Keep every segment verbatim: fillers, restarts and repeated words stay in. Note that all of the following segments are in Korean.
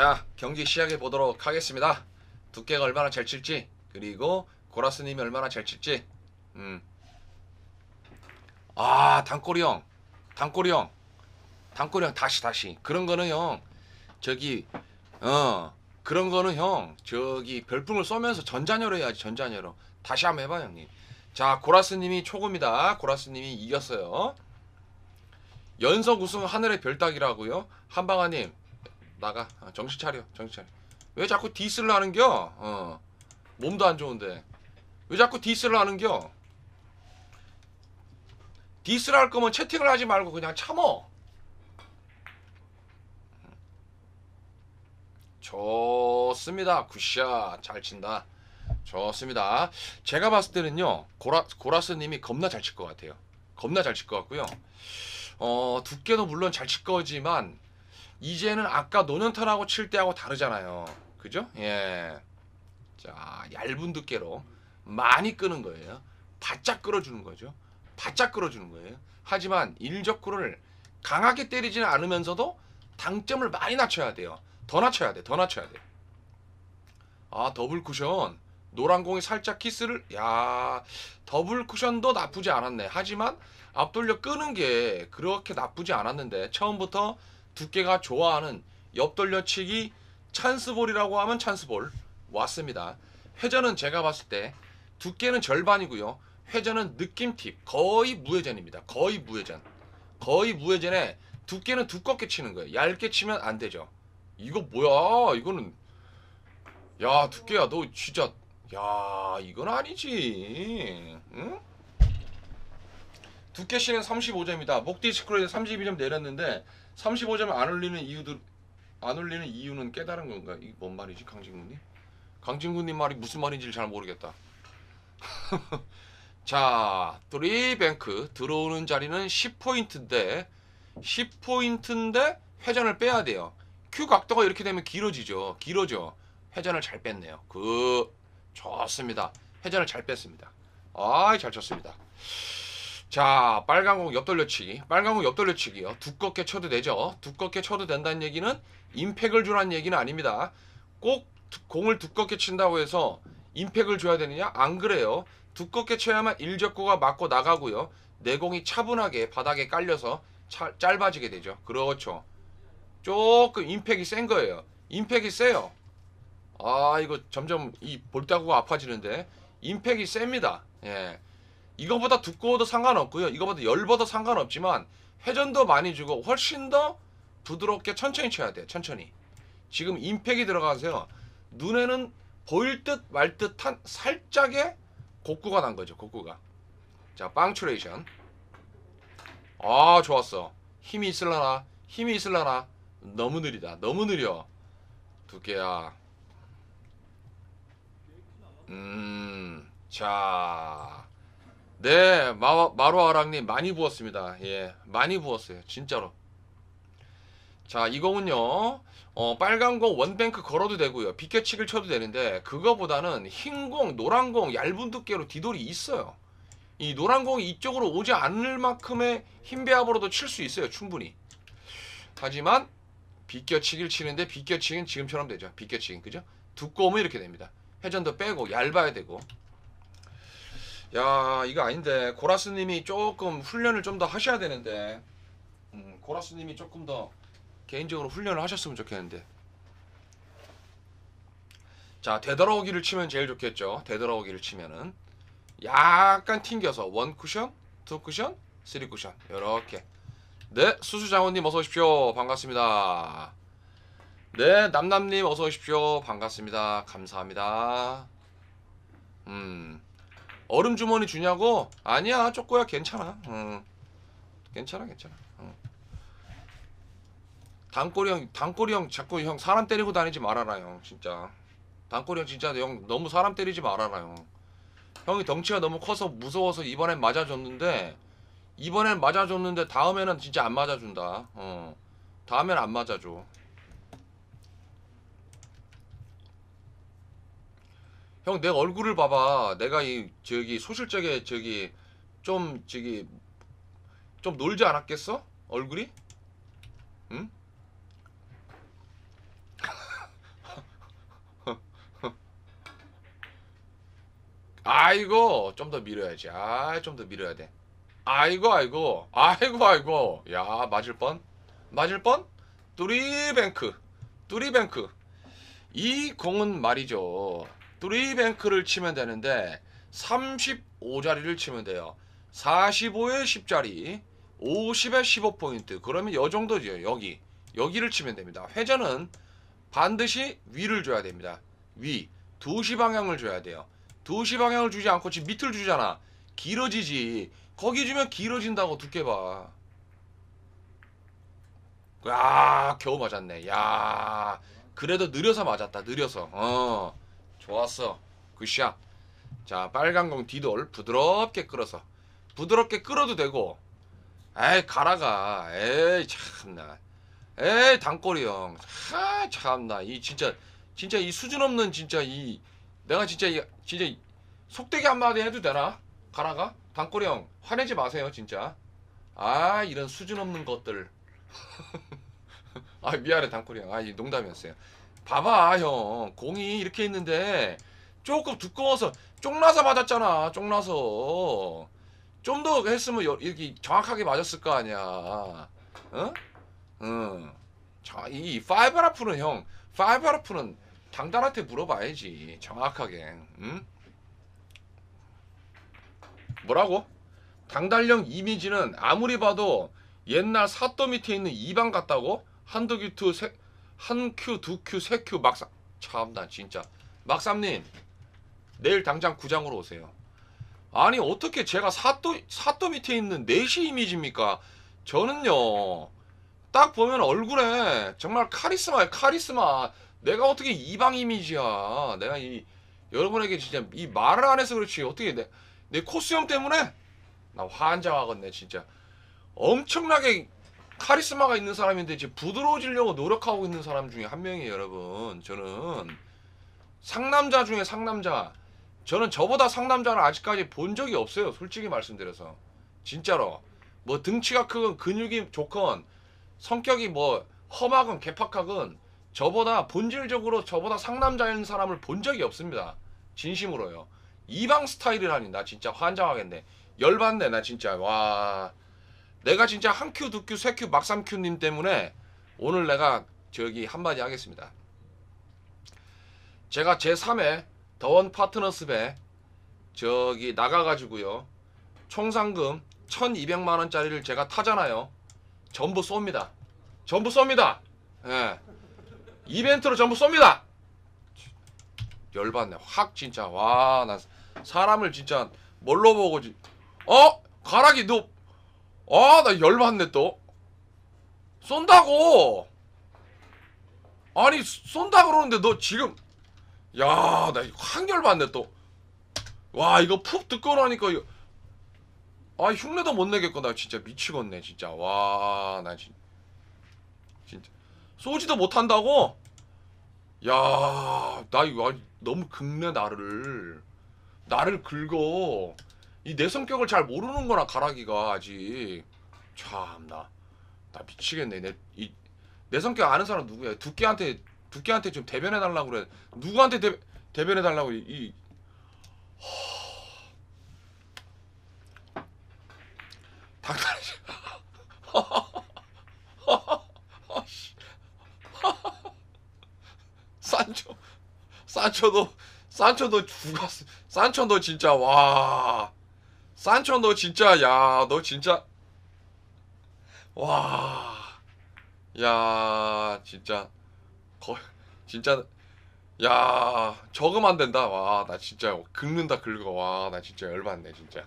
자, 경기 시작해 보도록 하겠습니다. 두께가 얼마나 잘 칠지, 그리고 고라스님이 얼마나 잘 칠지. 음. 아, 단꼬리 형, 단꼬리 형, 단꼬리 형, 다시 다시. 그런 거는 형, 저기, 어, 그런 거는 형, 저기 별풍을 쏘면서 전자녀로 해야지. 전자녀로. 다시 한번 해봐 형님. 자, 고라스님이 초구입니다. 고라스님이 이겼어요. 연속 우승 하늘의 별 따기라고요. 한방아님 나가. 아, 정신 차려, 정신 차려. 왜 자꾸 디스를 하는겨? 어, 몸도 안 좋은데 왜 자꾸 디스를 하는겨? 디스를 할 거면 채팅을 하지 말고 그냥 참어. 좋습니다. 굿샷. 잘 친다. 좋습니다. 제가 봤을 때는요, 고라, 고라스님이 겁나 잘 칠 것 같아요. 겁나 잘 칠 것 같고요. 어, 두께도 물론 잘 칠 거지만 이제는 아까 노년탄하고 칠 때하고 다르잖아요. 그죠? 예. 자, 얇은 두께로 많이 끄는 거예요. 바짝 끌어주는 거죠. 바짝 끌어주는 거예요. 하지만 일적구를 강하게 때리지는 않으면서도 당점을 많이 낮춰야 돼요. 더 낮춰야 돼. 더 낮춰야 돼. 아, 더블 쿠션. 노란 공이 살짝 키스를, 야, 더블 쿠션도 나쁘지 않았네. 하지만 앞돌려 끄는 게 그렇게 나쁘지 않았는데, 처음부터 두께가 좋아하는 옆돌려치기 찬스볼이라고 하면 찬스볼 왔습니다. 회전은 제가 봤을 때 두께는 절반이고요. 회전은 느낌 팁, 거의 무회전입니다. 거의 무회전. 거의 무회전에 두께는 두껍게 치는 거예요. 얇게 치면 안 되죠. 이거 뭐야? 이거는, 야, 두께야, 너 진짜, 야, 이건 아니지. 응? 두께 씨는 삼십오 점이다. 목디 스크롤에 삼십이 점 내렸는데 삼십오 점을 안 올리는 이유들, 안 올리는 이유는 깨달은 건가? 이게 뭔 말이지, 강진구님? 강진구님 말이 무슨 말인지를 잘 모르겠다. 자, 쓰리뱅크 들어오는 자리는 십 포인트인데 십 포인트인데 회전을 빼야 돼요. 큐 각도가 이렇게 되면 길어지죠. 길어져. 회전을 잘 뺐네요. 그 좋습니다. 회전을 잘 뺐습니다. 아이, 잘 쳤습니다. 자, 빨간 공 옆돌려치기. 빨간 공 옆돌려치기요. 두껍게 쳐도 되죠. 두껍게 쳐도 된다는 얘기는 임팩을 주라는 얘기는 아닙니다. 꼭 공을 두껍게 친다고 해서 임팩을 줘야 되느냐? 안 그래요. 두껍게 쳐야만 일적구가 맞고 나가고요. 내공이 차분하게 바닥에 깔려서 차, 짧아지게 되죠. 그렇죠. 조금 임팩이 센 거예요. 임팩이 세요. 아, 이거 점점 이 볼따구가 아파지는데 임팩이 셉니다. 예. 이거보다 두꺼워도 상관없고요. 이거보다 얇아도 상관없지만 회전도 많이 주고 훨씬 더 부드럽게 천천히 쳐야 돼요. 천천히. 지금 임팩이 들어가서요. 눈에는 보일 듯 말 듯한 살짝의 곡구가 난 거죠. 곡구가. 자, 빵츄레이션. 아, 좋았어. 힘이 있을라나? 힘이 있을라나? 너무 느리다. 너무 느려. 두께야. 음, 자, 네, 마, 마루아랑님 많이 부었습니다. 예, 많이 부었어요. 진짜로. 자, 이 공은요, 어, 빨간 공 원뱅크 걸어도 되고요. 비껴치기를 쳐도 되는데, 그거보다는 흰 공, 노란 공, 얇은 두께로 뒤돌이 있어요. 이 노란 공이 이쪽으로 오지 않을 만큼의 흰 배합으로도 칠 수 있어요. 충분히. 하지만, 비껴치기를 치는데, 비껴치기는 지금처럼 되죠. 비껴치기, 그죠? 두꺼우면 이렇게 됩니다. 회전도 빼고, 얇아야 되고. 야, 이거 아닌데 고라스님이 조금 훈련을 좀 더 하셔야 되는데, 음, 고라스님이 조금 더 개인적으로 훈련을 하셨으면 좋겠는데. 자, 되돌아오기를 치면 제일 좋겠죠. 되돌아오기를 치면은 약간 튕겨서 원 쿠션, 투 쿠션, 쓰리 쿠션 요렇게. 네, 수수장원님 어서 오십시오. 반갑습니다. 네, 남남님 어서 오십시오. 반갑습니다. 감사합니다. 음 얼음 주머니 주냐고? 아니야, 쪼꼬야, 괜찮아. 응. 괜찮아, 괜찮아. 응. 단꼬리 형, 단꼬리 형 자꾸 형 사람 때리고 다니지 말아라, 형. 진짜. 단꼬리 형 진짜 형 너무 사람 때리지 말아라, 형. 형이 덩치가 너무 커서 무서워서 이번엔 맞아줬는데, 이번엔 맞아줬는데 다음에는 진짜 안 맞아준다. 어. 다음엔 안 맞아줘. 형, 내 얼굴을 봐봐. 내가 이 저기 소실적에 저기 좀 저기 좀 놀지 않았겠어? 얼굴이? 응? 아이고 좀 더 밀어야지. 아 좀 더 밀어야 돼. 아이고 아이고 아이고 아이고 야 맞을 뻔 맞을 뻔. 뚜리뱅크 뚜리뱅크 이 공은 말이죠. 뚜리뱅크를 치면 되는데 삼십오 자리를 치면 돼요. 사십오에 십 자리 오십에 십오 포인트 그러면 요 정도죠. 여기 여기를 치면 됩니다. 회전은 반드시 위를 줘야 됩니다. 위 두 시 방향을 줘야 돼요. 두 시 방향을 주지 않고 지금 밑을 주잖아. 길어지지. 거기 주면 길어진다고 두께봐. 야 겨우 맞았네. 야 그래도 느려서 맞았다. 느려서. 어 좋았어. 굿샷. 자 빨간 공 뒤돌 부드럽게 끌어서 부드럽게 끌어도 되고. 에이 가라가. 에이 참나. 에이 단꼬리 형. 아 참나. 이 진짜 진짜 이 수준 없는 진짜 이 내가 진짜 이 진짜 이 속되게 한마디 해도 되나? 가라가? 단꼬리 형 화내지 마세요 진짜. 아 이런 수준 없는 것들. 아 미안해 단꼬리 형. 아 이 농담이었어요. 봐봐 형 공이 이렇게 있는데 조금 두꺼워서 쪽나서 맞았잖아. 쪽나서 좀 더 했으면 여- 이렇게 정확하게 맞았을 거 아니야. 어? 응. 자, 이 파이브라프는 형 파이브라프는 당단한테 물어봐야지 정확하게. 응? 뭐라고? 당달령 이미지는 아무리 봐도 옛날 사또 밑에 있는 이방 같다고? 한두 큐, 두, 세, 한 큐, 두 큐, 세 큐 막삼. 참나 진짜. 막삼님 내일 당장 구장으로 오세요. 아니 어떻게 제가 사또 사또 밑에 있는 넷이 이미지입니까? 저는요 딱 보면 얼굴에 정말 카리스마야 카리스마. 내가 어떻게 이방 이미지야. 내가 이 여러분에게 진짜 이 말을 안 해서 그렇지 어떻게 내, 내 코스염 때문에 나 환장하겠네 진짜. 엄청나게 카리스마가 있는 사람인데 지금 부드러워지려고 노력하고 있는 사람 중에 한 명이에요 여러분. 저는 상남자 중에 상남자. 저는 저보다 상남자를 아직까지 본 적이 없어요 솔직히 말씀드려서. 진짜로 뭐 등치가 크건 근육이 좋건 성격이 뭐 험하건 개팍하건 저보다 본질적으로 저보다 상남자인 사람을 본 적이 없습니다. 진심으로요. 이방 스타일이라니 나 진짜 환장하겠네. 열받네 나 진짜. 와 내가 진짜 한 큐, 두 큐, 세 큐, 막 삼 큐님 때문에 오늘 내가 저기 한마디 하겠습니다. 제가 제삼 회 더원 파트너스배 저기 나가가지고요 총상금 천이백만 원짜리를 제가 타잖아요. 전부 쏩니다. 전부 쏩니다. 예. 이벤트로 전부 쏩니다. 열받네 확 진짜. 와 나 사람을 진짜 뭘로 보고 지 어? 가락이 너 아 나 열받네 또. 쏜다고. 아니 쏜다 그러는데 너 지금 야 나 확 열받네 또. 와 이거 푹 듣고 나니까 이거 아 흉내도 못 내겠구나. 진짜 미치겠네 진짜. 와 나 진, 진짜 쏘지도 못한다고? 야 나 이거 너무 긁네 나를. 나를 긁어. 이 내 성격을 잘 모르는구나 가락이가 아직. 참나 나 미치겠네. 내 이 내 성격 아는 사람 누구야? 두께한테 두께한테 좀 대변해 달라고 그래. 누구한테 대, 대변해 달라고 이, 이 당당하지. 산초 산초 너 산초 너 죽었어. 산초 너 진짜 와 산초 너 진짜 야 너 진짜 와 야 진짜 거 진짜 야 적응 안 된다. 와 나 진짜 긁는다 긁어. 와 나 진짜 열받네 진짜.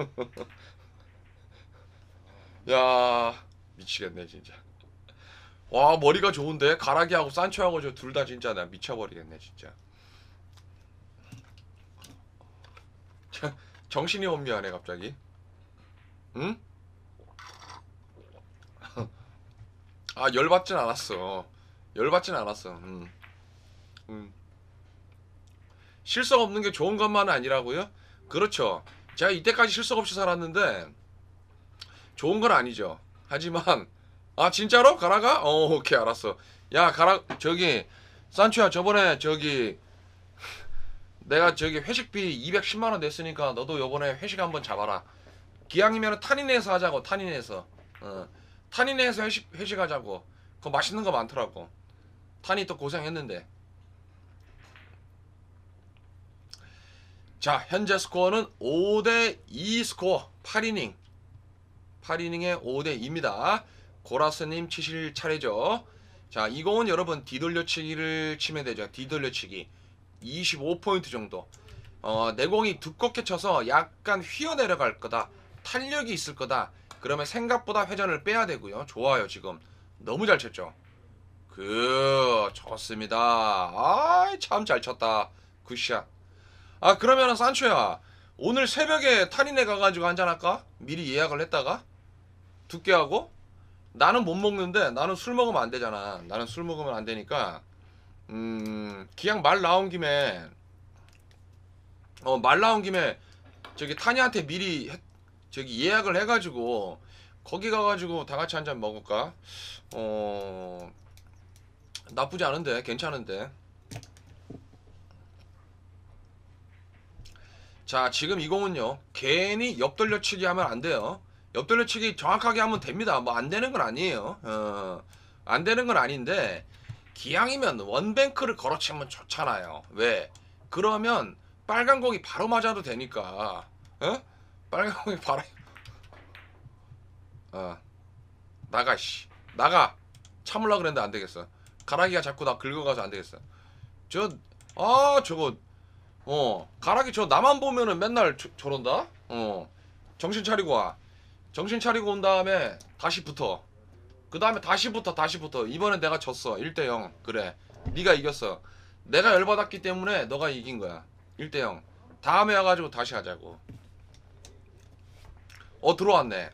야 미치겠네 진짜. 와 머리가 좋은데 가라기하고 산초하고 저 둘 다 진짜 나 미쳐버리겠네 진짜. 정신이 혼미하네 갑자기. 응? 아 열받진 않았어. 열받진 않았어. 음. 음. 실속 없는 게 좋은 것만은 아니라고요? 그렇죠. 제가 이때까지 실속 없이 살았는데 좋은 건 아니죠. 하지만 아 진짜로 가라가? 어 오케이 알았어. 야 가라 저기 산초야 저번에 저기 내가 저기 회식비 이백십만 원 냈으니까 너도 요번에 회식 한번 잡아라. 기왕이면 탄인에서 하자고. 탄인에서. 어. 탄인에서 회식 회식하자고. 그거 맛있는 거 많더라고. 탄이 또 고생했는데. 자, 현재 스코어는 오 대 이 스코어. 팔 이닝. 팔 이닝에 오 대 이입니다. 고라스님 치실 차례죠. 자, 이 공은 여러분 뒤돌려치기를 치면 되죠. 뒤돌려치기. 이십오 포인트 정도. 어, 내 공이 두껍게 쳐서 약간 휘어 내려갈 거다. 탄력이 있을 거다. 그러면 생각보다 회전을 빼야 되고요. 좋아요, 지금. 너무 잘 쳤죠. 그, 좋습니다. 아, 참 잘 쳤다. 굿샷. 아, 그러면은 산초야, 오늘 새벽에 탄인에 가가지고 한잔할까? 미리 예약을 했다가 두께 하고. 나는 못 먹는데 나는 술 먹으면 안 되잖아. 나는 술 먹으면 안 되니까 음 그냥 말 나온 김에 어 말 나온 김에 저기 타니한테 미리 해, 저기 예약을 해가지고 거기 가가지고 다 같이 한잔 먹을까? 어 나쁘지 않은데 괜찮은데. 자, 지금 이 공은요 괜히 옆돌려치기 하면 안 돼요. 옆돌려치기 정확하게 하면 됩니다. 뭐 안 되는 건 아니에요. 어, 안 되는 건 아닌데 기왕이면 원뱅크를 걸어치면 좋잖아요. 왜? 그러면 빨간 공이 바로 맞아도 되니까. 어? 빨간 공이 바로 어 나가 씨 나가. 참을라 그랬는데 안 되겠어. 가락이가 자꾸 나 긁어가서 안 되겠어. 저 아 저거 어 가락이 저 나만 보면은 맨날 저, 저런다. 어 정신 차리고 와. 정신 차리고 온 다음에 다시 붙어. 그 다음에 다시 붙어 다시 붙어. 이번엔 내가 졌어. 일 대 영. 그래, 네가 이겼어. 내가 열받았기 때문에 너가 이긴 거야. 일 대 영. 다음에 와가지고 다시 하자고. 어 들어왔네.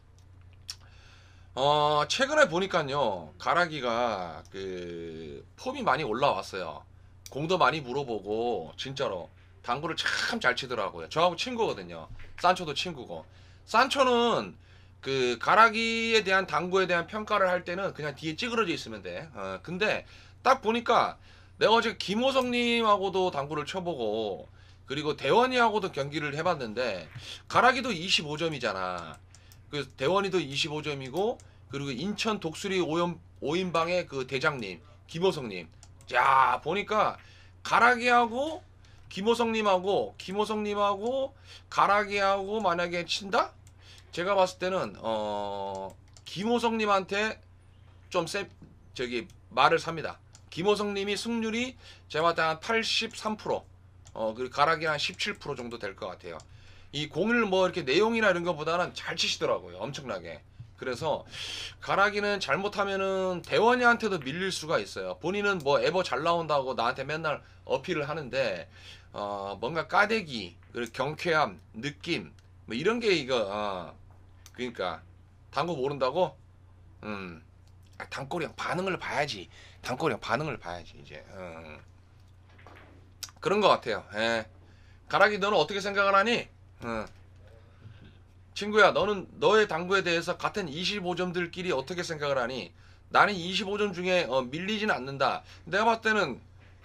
어 최근에 보니까요 가락이가 그 폼이 많이 올라왔어요. 공도 많이 물어보고 진짜로 당구를 참 잘 치더라고요. 저하고 친구거든요. 산초도 친구고. 산초는 그 가락이에 대한 당구에 대한 평가를 할 때는 그냥 뒤에 찌그러져 있으면 돼. 어, 근데 딱 보니까 내가 어제 김호성님하고도 당구를 쳐보고 그리고 대원이하고도 경기를 해봤는데 가락이도 이십오 점이잖아. 그 대원이도 이십오 점이고 그리고 인천 독수리 오연, 오인방의 그 대장님 김호성님. 자 보니까 가락이하고 김호성님하고 김호성님하고 가락이하고 만약에 친다? 제가 봤을 때는 어 김호성님한테 좀 세 저기 말을 삽니다. 김호성님이 승률이 제가 봤을 때 한 팔십삼 퍼센트 어 그리고 가락이 한 십칠 퍼센트 정도 될 것 같아요. 이 공을 뭐 이렇게 내용이나 이런 것보다는 잘 치시더라고요. 엄청나게. 그래서 가락이는 잘못하면은 대원이한테도 밀릴 수가 있어요. 본인은 뭐 에버 잘 나온다고 나한테 맨날 어필을 하는데 어 뭔가 까대기 그리고 경쾌함 느낌 뭐 이런 게 이거 어 그러니까 당구 모른다고. 음 아, 단골이 형 반응을 봐야지. 단골이 형 반응을 봐야지 이제. 음. 그런 것 같아요. 예. 가락이 너는 어떻게 생각을 하니? 응. 친구야, 너는 너의 당구에 대해서 같은 이십오 점들끼리 어떻게 생각을 하니? 나는 이십오 점 중에 어, 밀리지는 않는다. 내가 봤을 때는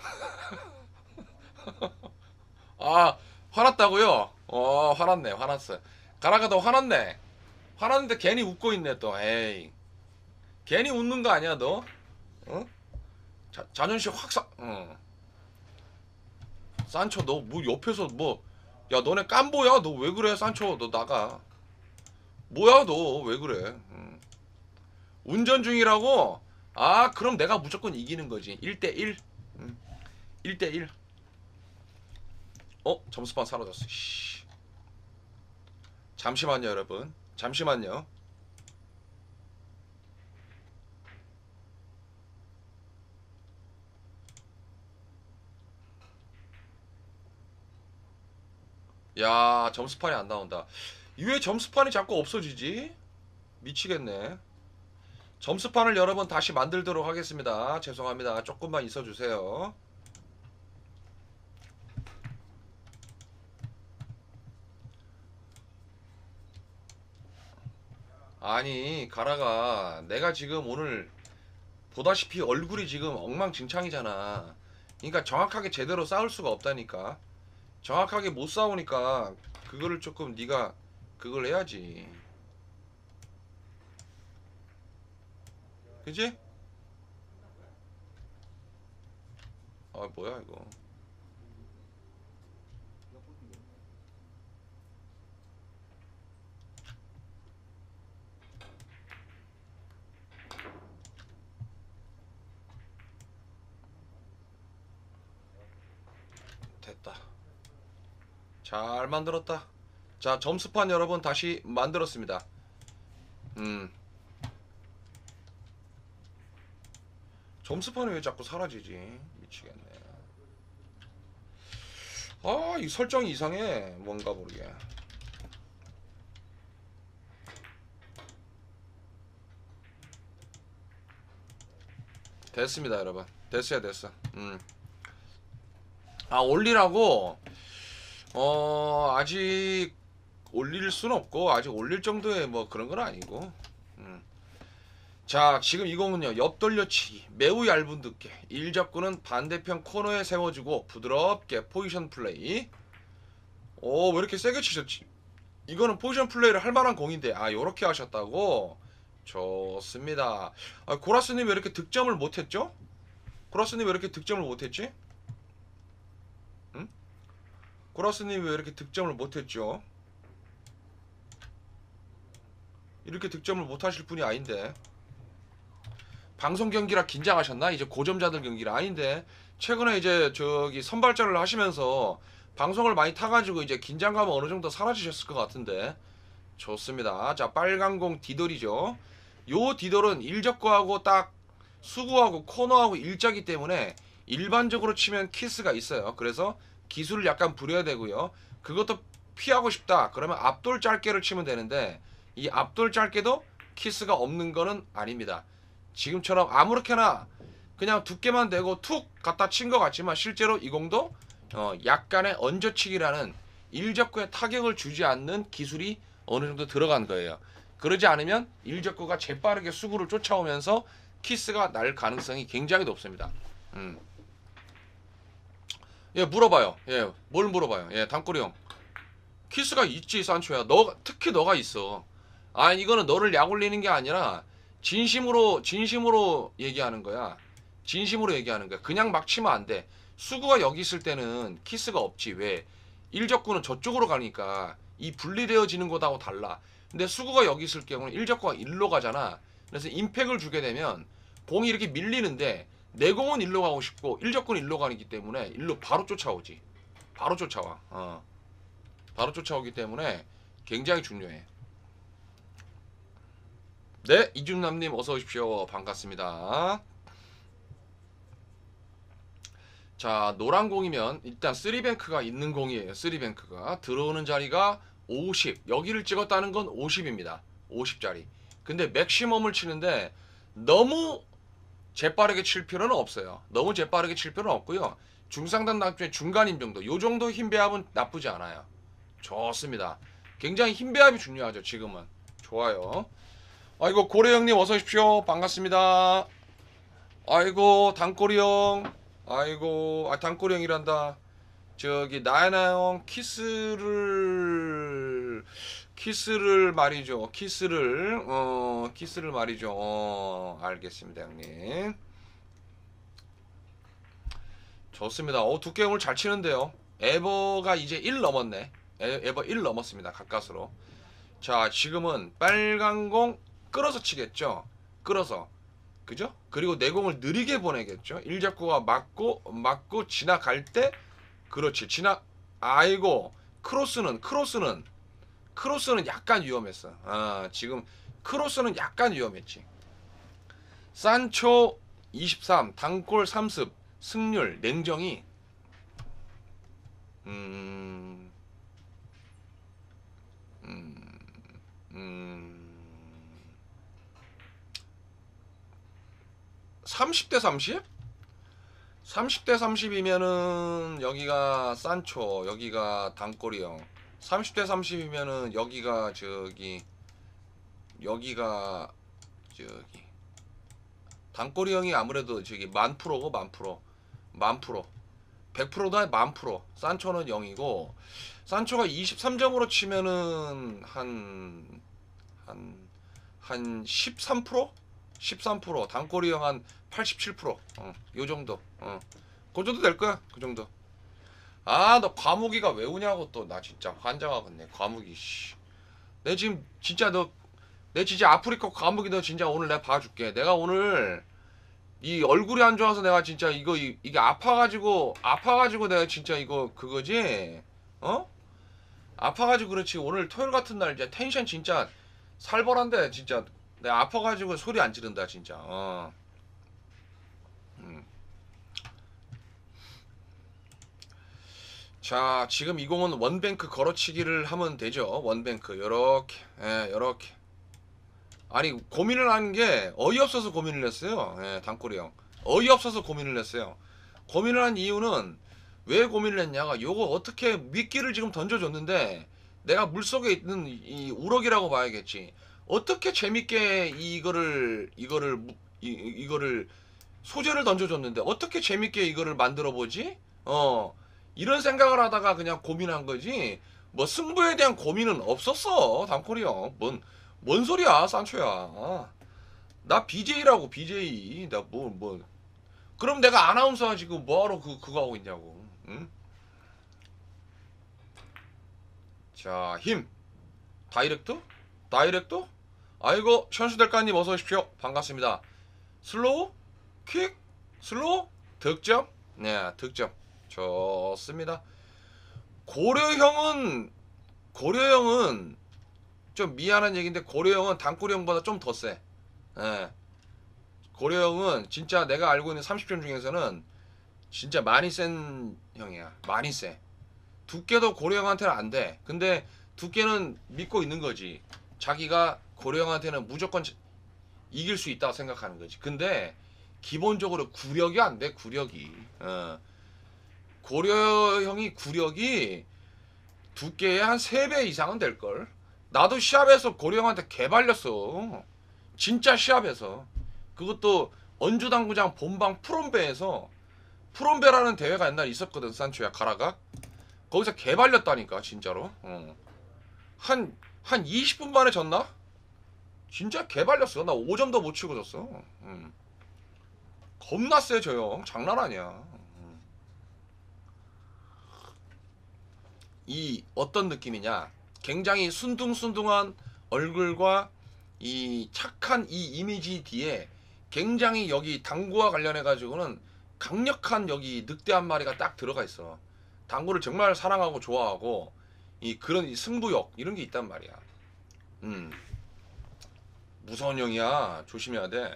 아 화났다고요? 어 화났네 화났어. 가락아 너 화났네. 화났는데 괜히 웃고 있네 또. 에이 괜히 웃는 거 아니야 너? 어? 자, 자존심 확 사. 어. 산초 너 뭐 옆에서 뭐 야 너네 깜보야? 너 왜 그래 산초? 너 나가. 뭐야 너 왜 그래? 응. 운전 중이라고? 아 그럼 내가 무조건 이기는 거지. 일 대 일. 응. 일 대 일. 어? 점수판 사라졌어. 씨. 잠시만요 여러분. 잠시만요. 야 점수판이 안 나온다. 왜 점수판이 자꾸 없어지지? 미치겠네. 점수판을 여러분 다시 만들도록 하겠습니다. 죄송합니다. 조금만 있어주세요. 아니 가라가 내가 지금 오늘 보다시피 얼굴이 지금 엉망진창이잖아. 그러니까 정확하게 제대로 싸울 수가 없다니까. 정확하게 못 싸우니까 그거를 조금 네가 그걸 해야지. 그지? 아 뭐야 이거. 됐다. 잘 만들었다. 자, 점수판 여러분 다시 만들었습니다. 음. 점수판이 왜 자꾸 사라지지? 미치겠네. 아, 이 설정이 이상해. 뭔가 모르게. 됐습니다, 여러분. 됐어요, 됐어. 음. 아, 올리라고? 어, 아직 올릴 수는 없고, 아직 올릴 정도의 뭐 그런 건 아니고. 음. 자, 지금 이 공은요, 옆돌려치기, 매우 얇은 두께, 일접구는 반대편 코너에 세워주고 부드럽게 포지션 플레이. 오, 왜 이렇게 세게 치셨지? 이거는 포지션 플레이를 할 만한 공인데, 아, 요렇게 하셨다고? 좋습니다. 아, 고라스님 왜 이렇게 득점을 못했죠? 고라스님 왜 이렇게 득점을 못했지? 응? 고라스님 왜 이렇게 득점을 못했죠? 이렇게 득점을 못하실 분이 아닌데. 방송 경기라 긴장하셨나? 이제 고점자들 경기라 아닌데. 최근에 이제 저기 선발전을 하시면서 방송을 많이 타가지고 이제 긴장감은 어느 정도 사라지셨을 것 같은데. 좋습니다. 자, 빨간 공 디돌이죠. 요 디돌은 일적구하고 딱 수구하고 코너하고 일자기 때문에 일반적으로 치면 키스가 있어요. 그래서 기술을 약간 부려야 되고요. 그것도 피하고 싶다. 그러면 앞돌 짧게를 치면 되는데 이 앞돌 짧게도 키스가 없는 거는 아닙니다. 지금처럼 아무렇게나 그냥 두께만 대고 툭 갖다 친 것 같지만 실제로 이 공도 어 약간의 얹어치기라는 일적구에 타격을 주지 않는 기술이 어느 정도 들어간 거예요. 그러지 않으면 일적구가 재빠르게 수구를 쫓아오면서 키스가 날 가능성이 굉장히 높습니다. 음. 예, 물어봐요. 예, 뭘 물어봐요. 예, 단꼬리 형. 키스가 있지, 산초야. 너, 특히 너가 있어. 아, 이거는 너를 약 올리는 게 아니라 진심으로, 진심으로 얘기하는 거야. 진심으로 얘기하는 거야. 그냥 막 치면 안 돼. 수구가 여기 있을 때는 키스가 없지. 왜? 일적구는 저쪽으로 가니까 이 분리되어지는 것하고 달라. 근데 수구가 여기 있을 경우는 일적구가 일로 가잖아. 그래서 임팩을 주게 되면 공이 이렇게 밀리는데 내 공은 일로 가고 싶고 일적구는 일로 가기 때문에 일로 바로 쫓아오지. 바로 쫓아와. 어. 바로 쫓아오기 때문에 굉장히 중요해. 네, 이준남님 어서 오십시오. 반갑습니다. 자, 노란 공이면 일단 쓰리뱅크가 있는 공이에요. 쓰리뱅크가 들어오는 자리가 오십. 여기를 찍었다는 건 오십입니다. 오십짜리. 근데 맥시멈을 치는데 너무 재빠르게 칠 필요는 없어요. 너무 재빠르게 칠 필요는 없고요. 중상단 나중에 중간임 정도. 요 정도 힘 배합은 나쁘지 않아요. 좋습니다. 굉장히 힘 배합이 중요하죠. 지금은. 좋아요. 아이고 고래 형님 어서 오십시오. 반갑습니다. 아이고 단꼬리 형. 아이고 아 단꼬리 형이란다. 저기 나야나 형 키스를 키스를 말이죠. 키스를 어 키스를 말이죠. 어 알겠습니다 형님. 좋습니다. 어 두께 오늘 잘 치는데요. 에버가 이제 일 넘었네. 에, 에버 일 넘었습니다. 가까스로. 자 지금은 빨간 공 끌어서 치겠죠. 끌어서. 그죠? 그리고 내공을 느리게 보내겠죠. 일적구가 맞고 맞고 지나갈 때 그렇지. 지나 아이고 크로스는 크로스는 크로스는 약간 위험했어. 아, 지금 크로스는 약간 위험했지. 산초 이십삼 단골 삼습 승률 냉정이 음, 음, 음, 삼십 대 삼십? 삼십 대 삼십이면은 여기가 산초, 여기가 단꼬리형. 삼십 대 삼십이면은 여기가 저기 여기가 저기 단꼬리형이 아무래도 저기 만 프로고 만 프로 만 프로 백 퍼센트다 만 프로. 산초는 영이고 산초가 이십삼 점으로 치면은 한 한 한 십삼 퍼센트? 십삼 퍼센트. 단꼬리 형 한 팔십칠 퍼센트. 어, 요 정도. 어. 그 정도 될 거야. 그 정도. 아, 너 과무기가 왜 우냐고 또 나 진짜 환장하겠네. 과무기 씨. 내 지금 진짜 너 내 진짜 아프리카 과무기 너 진짜 오늘 내가 봐줄게. 내가 오늘 이 얼굴이 안 좋아서 내가 진짜 이거 이, 이게 아파가지고 아파가지고 내가 진짜 이거 그거지. 어? 아파가지고 그렇지. 오늘 토요일 같은 날 이제 텐션 진짜 살벌한데 진짜 내가 아파가지고 소리 안 지른다 진짜. 어. 음. 자, 지금 이 공은 원뱅크 걸어치기를 하면 되죠. 원뱅크 요렇게, 예, 요렇게. 아니 고민을 하는 게 어이없어서 고민을 했어요. 예, 단꼬리 형 어이없어서 고민을 했어요. 고민을 한 이유는 왜 고민을 했냐가 요거 어떻게 미끼를 지금 던져줬는데 내가 물속에 있는 이 우럭이라고 봐야겠지. 어떻게 재밌게 이거를 이거를 이, 이거를 소재를 던져줬는데 어떻게 재밌게 이거를 만들어 보지? 어, 이런 생각을 하다가 그냥 고민한 거지. 뭐 승부에 대한 고민은 없었어. 단꼬리 형. 뭔 뭔 소리야, 산초야. 나 비제이라고, 비제이. 나 뭐, 뭐. 그럼 내가 아나운서 지금 뭐하러 그, 그거 하고 있냐고. 응? 자, 힘. 다이렉트? 다이렉트? 아이고, 현수대가님 어서 오십시오. 반갑습니다. 슬로우? 퀵? 슬로우? 득점? 네, 득점. 좋습니다. 고려형은, 고려형은, 좀 미안한 얘기인데 고려형은 단꼬리 형보다 좀 더 세. 예. 고려형은 진짜 내가 알고 있는 삼십 점 중에서는 진짜 많이 센 형이야. 많이 세. 두께도 고려형한테는 안 돼. 근데 두께는 믿고 있는 거지. 자기가 고려형한테는 무조건 이길 수 있다고 생각하는 거지. 근데 기본적으로 구력이 안 돼. 구력이. 어. 고려형이 구력이 두께의 한 세 배 이상은 될걸. 나도 시합에서 고려형한테 개발렸어. 진짜 시합에서. 그것도 언주당구장 본방 프롬베에서 프롬베라는 대회가 옛날에 있었거든. 산초야 가라가. 거기서 개발렸다니까 진짜로. 어. 한, 한 이십 분 만에 졌나? 진짜 개발렸어. 나 오 점도 못 치고 졌어. 음. 겁나 세 저 형. 장난 아니야. 음. 이 어떤 느낌이냐. 굉장히 순둥순둥한 얼굴과 이 착한 이 이미지 뒤에 굉장히 여기 당구와 관련해 가지고는 강력한 여기 늑대 한 마리가 딱 들어가 있어. 당구를 정말 사랑하고 좋아하고 이 그런 이 승부욕 이런 게 있단 말이야. 음. 무서운 형이야. 조심해야 돼.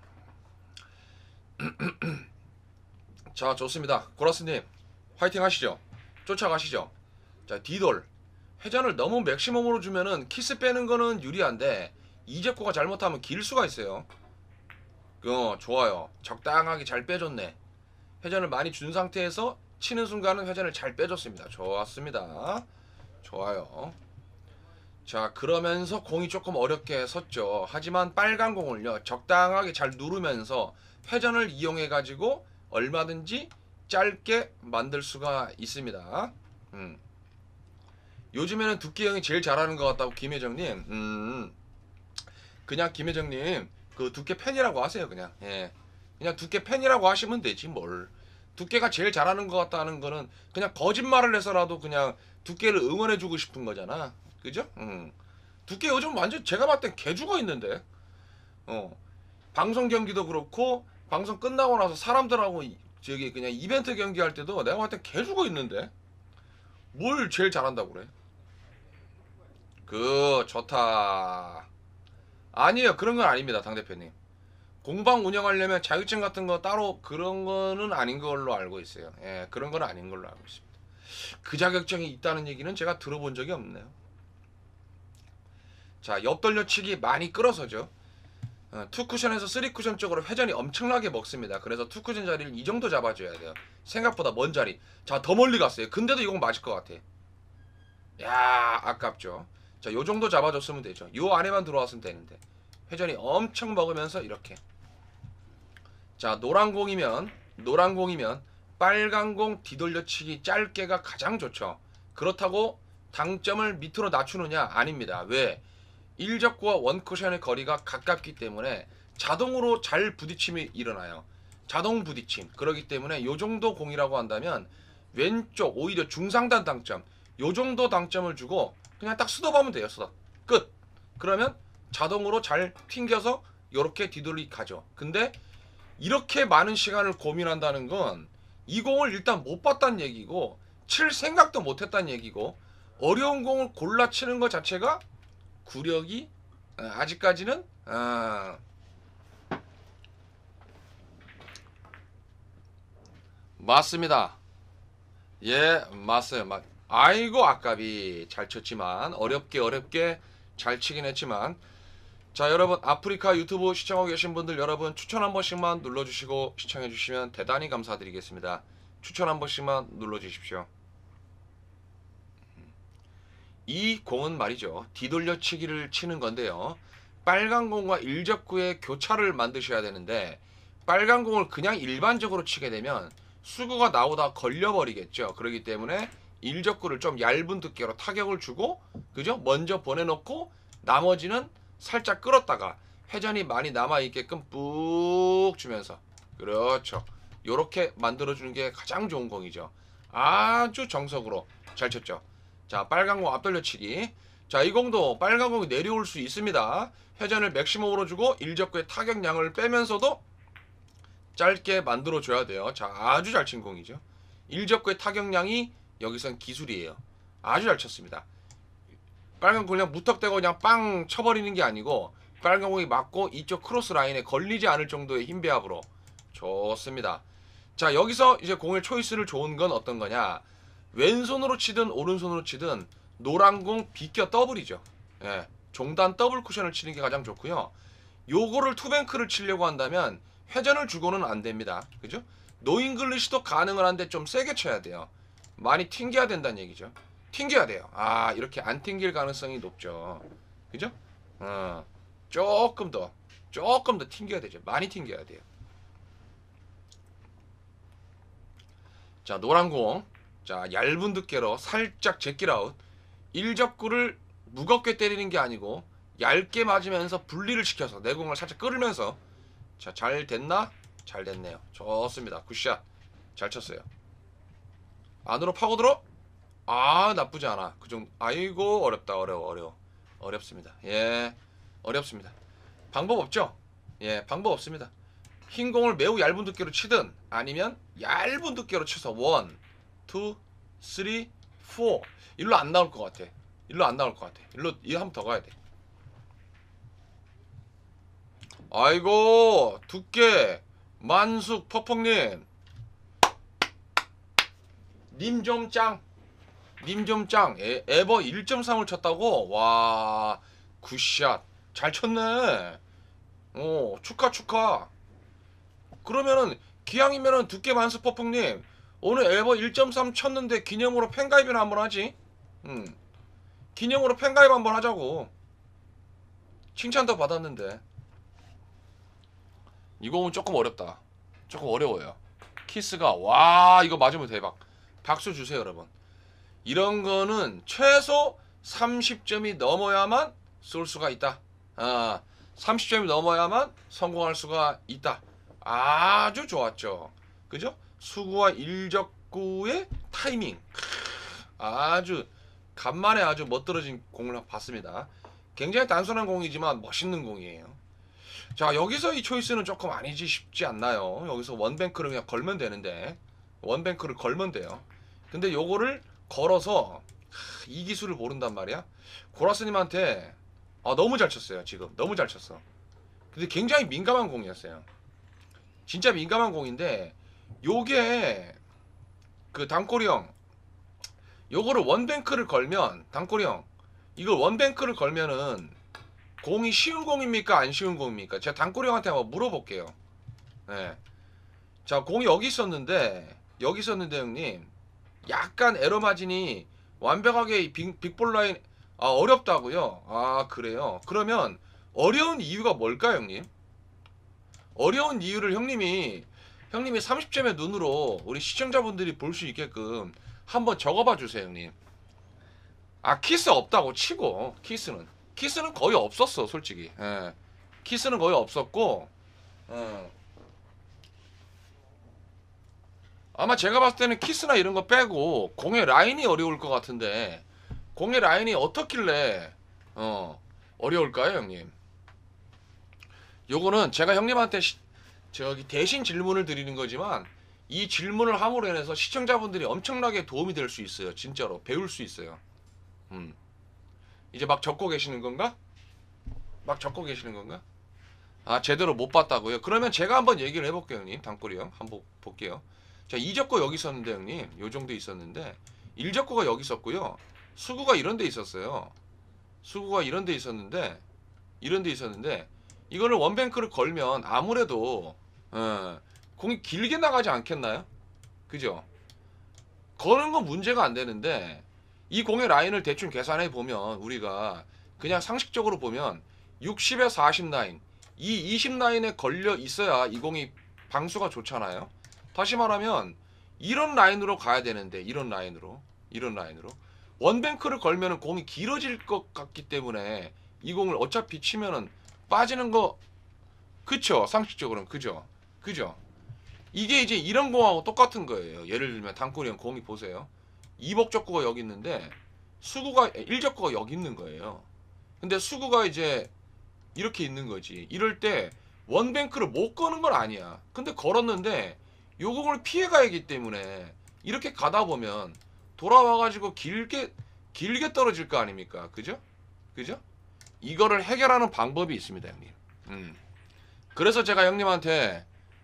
자, 좋습니다. 고라스님 화이팅 하시죠. 쫓아가시죠. 자, 디돌 회전을 너무 맥시멈으로 주면은 키스 빼는 거는 유리한데 이재코가 잘못하면 길 수가 있어요. 어, 좋아요. 적당하게 잘 빼줬네. 회전을 많이 준 상태에서 치는 순간은 회전을 잘 빼줬습니다. 좋았습니다. 좋아요. 자, 그러면서 공이 조금 어렵게 섰죠. 하지만 빨간 공을요 적당하게 잘 누르면서 회전을 이용해 가지고 얼마든지 짧게 만들 수가 있습니다. 음. 요즘에는 두께 형이 제일 잘하는 것 같다고 김혜정님. 음, 그냥 김혜정님 그 두께 팬이라고 하세요. 그냥 예, 그냥 두께 팬이라고 하시면 되지 뭘. 두께가 제일 잘하는 것 같다는 거는 그냥 거짓말을 해서라도 그냥 두께를 응원해주고 싶은 거잖아. 그죠? 음. 두께 요즘 완전 제가 봤을 땐 개 죽어 있는데. 어. 방송 경기도 그렇고 방송 끝나고 나서 사람들하고 저기 그냥 이벤트 경기할 때도 내가 봤을 땐 개 죽어 있는데. 뭘 제일 잘한다고 그래? 그 좋다. 아니에요. 그런 건 아닙니다. 당대표님. 공방 운영하려면 자격증 같은 거 따로 그런 거는 아닌 걸로 알고 있어요. 예, 그런 건 아닌 걸로 알고 있습니다. 그 자격증이 있다는 얘기는 제가 들어본 적이 없네요. 자, 옆돌려치기 많이 끌어서죠. 어, 투 쿠션에서 쓰리 쿠션 쪽으로 회전이 엄청나게 먹습니다. 그래서 투 쿠션 자리를 이 정도 잡아줘야 돼요. 생각보다 먼 자리. 자, 더 멀리 갔어요. 근데도 이건 맞을 것 같아. 야, 아깝죠. 자, 요 정도 잡아줬으면 되죠. 요 안에만 들어왔으면 되는데 회전이 엄청 먹으면서 이렇게. 자, 노란 공이면 노란 공이면 빨간 공 뒤돌려치기 짧게가 가장 좋죠. 그렇다고 당점을 밑으로 낮추느냐? 아닙니다. 왜? 일적구와 원쿠션의 거리가 가깝기 때문에 자동으로 잘 부딪힘이 일어나요. 자동 부딪힘. 그렇기 때문에 요 정도 공이라고 한다면 왼쪽 오히려 중상단 당점, 요 정도 당점을 주고 그냥 딱 수덥하면 돼요. 수덥. 끝. 그러면 자동으로 잘 튕겨서 요렇게 뒤돌리 가죠. 근데 이렇게 많은 시간을 고민한다는 건 이 공을 일단 못 봤다는 얘기고 칠 생각도 못 했다는 얘기고 어려운 공을 골라 치는 것 자체가 구력이 아직까지는 아 맞습니다. 예, 맞아요. 맞. 아이고 아깝이 잘 쳤지만 어렵게 어렵게 잘 치긴 했지만 자 여러분 아프리카 유튜브 시청하고 계신 분들 여러분 추천 한 번씩만 눌러주시고 시청해 주시면 대단히 감사드리겠습니다. 추천 한 번씩만 눌러주십시오. 이 공은 말이죠. 뒤돌려치기를 치는 건데요. 빨간 공과 일적구의 교차를 만드셔야 되는데 빨간 공을 그냥 일반적으로 치게 되면 수구가 나오다 걸려버리겠죠. 그렇기 때문에 일적구를 좀 얇은 두께로 타격을 주고 그죠? 먼저 보내놓고 나머지는 살짝 끌었다가 회전이 많이 남아있게끔 뿍 주면서 그렇죠. 요렇게 만들어주는 게 가장 좋은 공이죠. 아주 정석으로 잘 쳤죠. 자 빨간 공 앞돌려치기. 자 이 공도 빨간 공이 내려올 수 있습니다. 회전을 맥시멈으로 주고 일적구의 타격량을 빼면서도 짧게 만들어줘야 돼요. 자 아주 잘 친 공이죠. 일적구의 타격량이 여기선 기술이에요. 아주 잘 쳤습니다. 빨간 공 그냥 무턱대고 그냥 빵 쳐버리는 게 아니고 빨간 공이 맞고 이쪽 크로스 라인에 걸리지 않을 정도의 힘 배합으로 좋습니다. 자 여기서 이제 공의 초이스를 좋은 건 어떤 거냐? 왼손으로 치든 오른손으로 치든 노란 공 비껴 더블이죠. 예, 종단 더블 쿠션을 치는 게 가장 좋고요. 요거를 투뱅크를 치려고 한다면 회전을 주고는 안 됩니다. 그죠? 노잉글리시도 가능은 한데 좀 세게 쳐야 돼요. 많이 튕겨야 된다는 얘기죠. 튕겨야 돼요. 아 이렇게 안 튕길 가능성이 높죠. 그죠? 어, 조금 더 조금 더 튕겨야 되죠. 많이 튕겨야 돼요. 자 노란 공. 자 얇은 두께로 살짝 제끼라웃. 일적구를 무겁게 때리는 게 아니고 얇게 맞으면서 분리를 시켜서 내공을 살짝 끌면서 자 잘 됐나? 잘 됐네요. 좋습니다. 굿샷. 잘 쳤어요. 안으로 파고들어? 아 나쁘지 않아. 그 정도. 아이고 어렵다. 어려워 어려워 어렵습니다. 예 어렵습니다. 방법 없죠? 예 방법 없습니다. 흰 공을 매우 얇은 두께로 치든 아니면 얇은 두께로 쳐서 원, 투, 쓰리, 포 일로 안 나올 것 같아. 일로 안 나올 것 같아. 일로 이거 한 번 더 가야 돼. 아이고 두께 만숙 퍼펑님 님 좀 짱. 님 좀 짱. 에버 일 점 삼을 쳤다고? 와 굿샷. 잘 쳤네. 오 축하 축하. 그러면은 기왕이면은 두께 만수 퍼풍님 오늘 에버 일 점 삼 쳤는데 기념으로 팬가입이나 한번 하지. 음 기념으로 팬가입 한번 하자고. 칭찬도 받았는데. 이거는 조금 어렵다. 조금 어려워요. 키스가 와 이거 맞으면 대박. 박수 주세요 여러분. 이런 거는 최소 삼십 점이 넘어야만 쏠 수가 있다. 아, 삼십 점이 넘어야만 성공할 수가 있다. 아주 좋았죠. 그죠? 수구와 일적구의 타이밍. 아주 간만에 아주 멋들어진 공을 봤습니다. 굉장히 단순한 공이지만 멋있는 공이에요. 자 여기서 이 초이스는 조금 아니지 싶지 않나요? 여기서 원뱅크를 그냥 걸면 되는데 원뱅크를 걸면 돼요. 근데 요거를 걸어서 이 기술을 모른단 말이야. 고라스님한테 아, 너무 잘 쳤어요. 지금 너무 잘 쳤어. 근데 굉장히 민감한 공이었어요. 진짜 민감한 공인데 요게 그 단꼬리 형 요거를 원뱅크를 걸면 단꼬리 형 이걸 원뱅크를 걸면은 공이 쉬운 공입니까 안 쉬운 공입니까? 제가 단꼬리 형한테 한번 물어볼게요. 네. 자 공이 여기 있었는데 여기 있었는데 형님 약간 에러 마진이 완벽하게 빅, 빅볼 라인 아 어렵다고요? 아 그래요? 그러면 어려운 이유가 뭘까요 형님? 어려운 이유를 형님이 형님이 삼십 점의 눈으로 우리 시청자분들이 볼 수 있게끔 한번 적어봐 주세요, 형님. 아, 키스 없다고 치고, 키스는 키스는 거의 없었어, 솔직히. 예. 키스는 거의 없었고, 어. 아마 제가 봤을 때는 키스나 이런 거 빼고 공의 라인이 어려울 것 같은데, 공의 라인이 어떻길래 어 어려울까요, 형님? 요거는 제가 형님한테 시, 저기 대신 질문을 드리는 거지만, 이 질문을 함으로 인해서 시청자분들이 엄청나게 도움이 될 수 있어요. 진짜로 배울 수 있어요. 음. 이제 막 적고 계시는 건가? 막 적고 계시는 건가? 아, 제대로 못 봤다고요? 그러면 제가 한번 얘기를 해볼게요, 형님. 단골이 형 한번 볼게요. 자, 이 적고 여기 있었는데, 형님, 요 정도 있었는데, 일 적고가 여기 있었고요, 수구가 이런 데 있었어요. 수구가 이런 데 있었는데, 이런 데 있었는데, 이거를 원뱅크를 걸면 아무래도 어, 공이 길게 나가지 않겠나요? 그죠? 거는 건 문제가 안 되는데, 이 공의 라인을 대충 계산해 보면, 우리가 그냥 상식적으로 보면 육십에 사십 라인, 이 이십 라인에 걸려 있어야 이 공이 방수가 좋잖아요. 다시 말하면 이런 라인으로 가야 되는데, 이런 라인으로 이런 라인으로 원뱅크를 걸면은 공이 길어질 것 같기 때문에 이 공을 어차피 치면은 빠지는 거, 그쵸? 상식적으로는 그죠? 그죠? 이게 이제 이런 공하고 똑같은 거예요. 예를 들면 단골이 형 공이 보세요. 이복 적구가 여기 있는데 수구가 일 적구가 여기 있는 거예요. 근데 수구가 이제 이렇게 있는 거지. 이럴 때 원뱅크를 못 거는 건 아니야. 근데 걸었는데 요 공을 피해 가야기 때문에 이렇게 가다 보면 돌아와가지고 길게 길게 떨어질 거 아닙니까? 그죠? 그죠? 이거를 해결하는 방법이 있습니다, 형님. 음. 그래서 제가 형님한테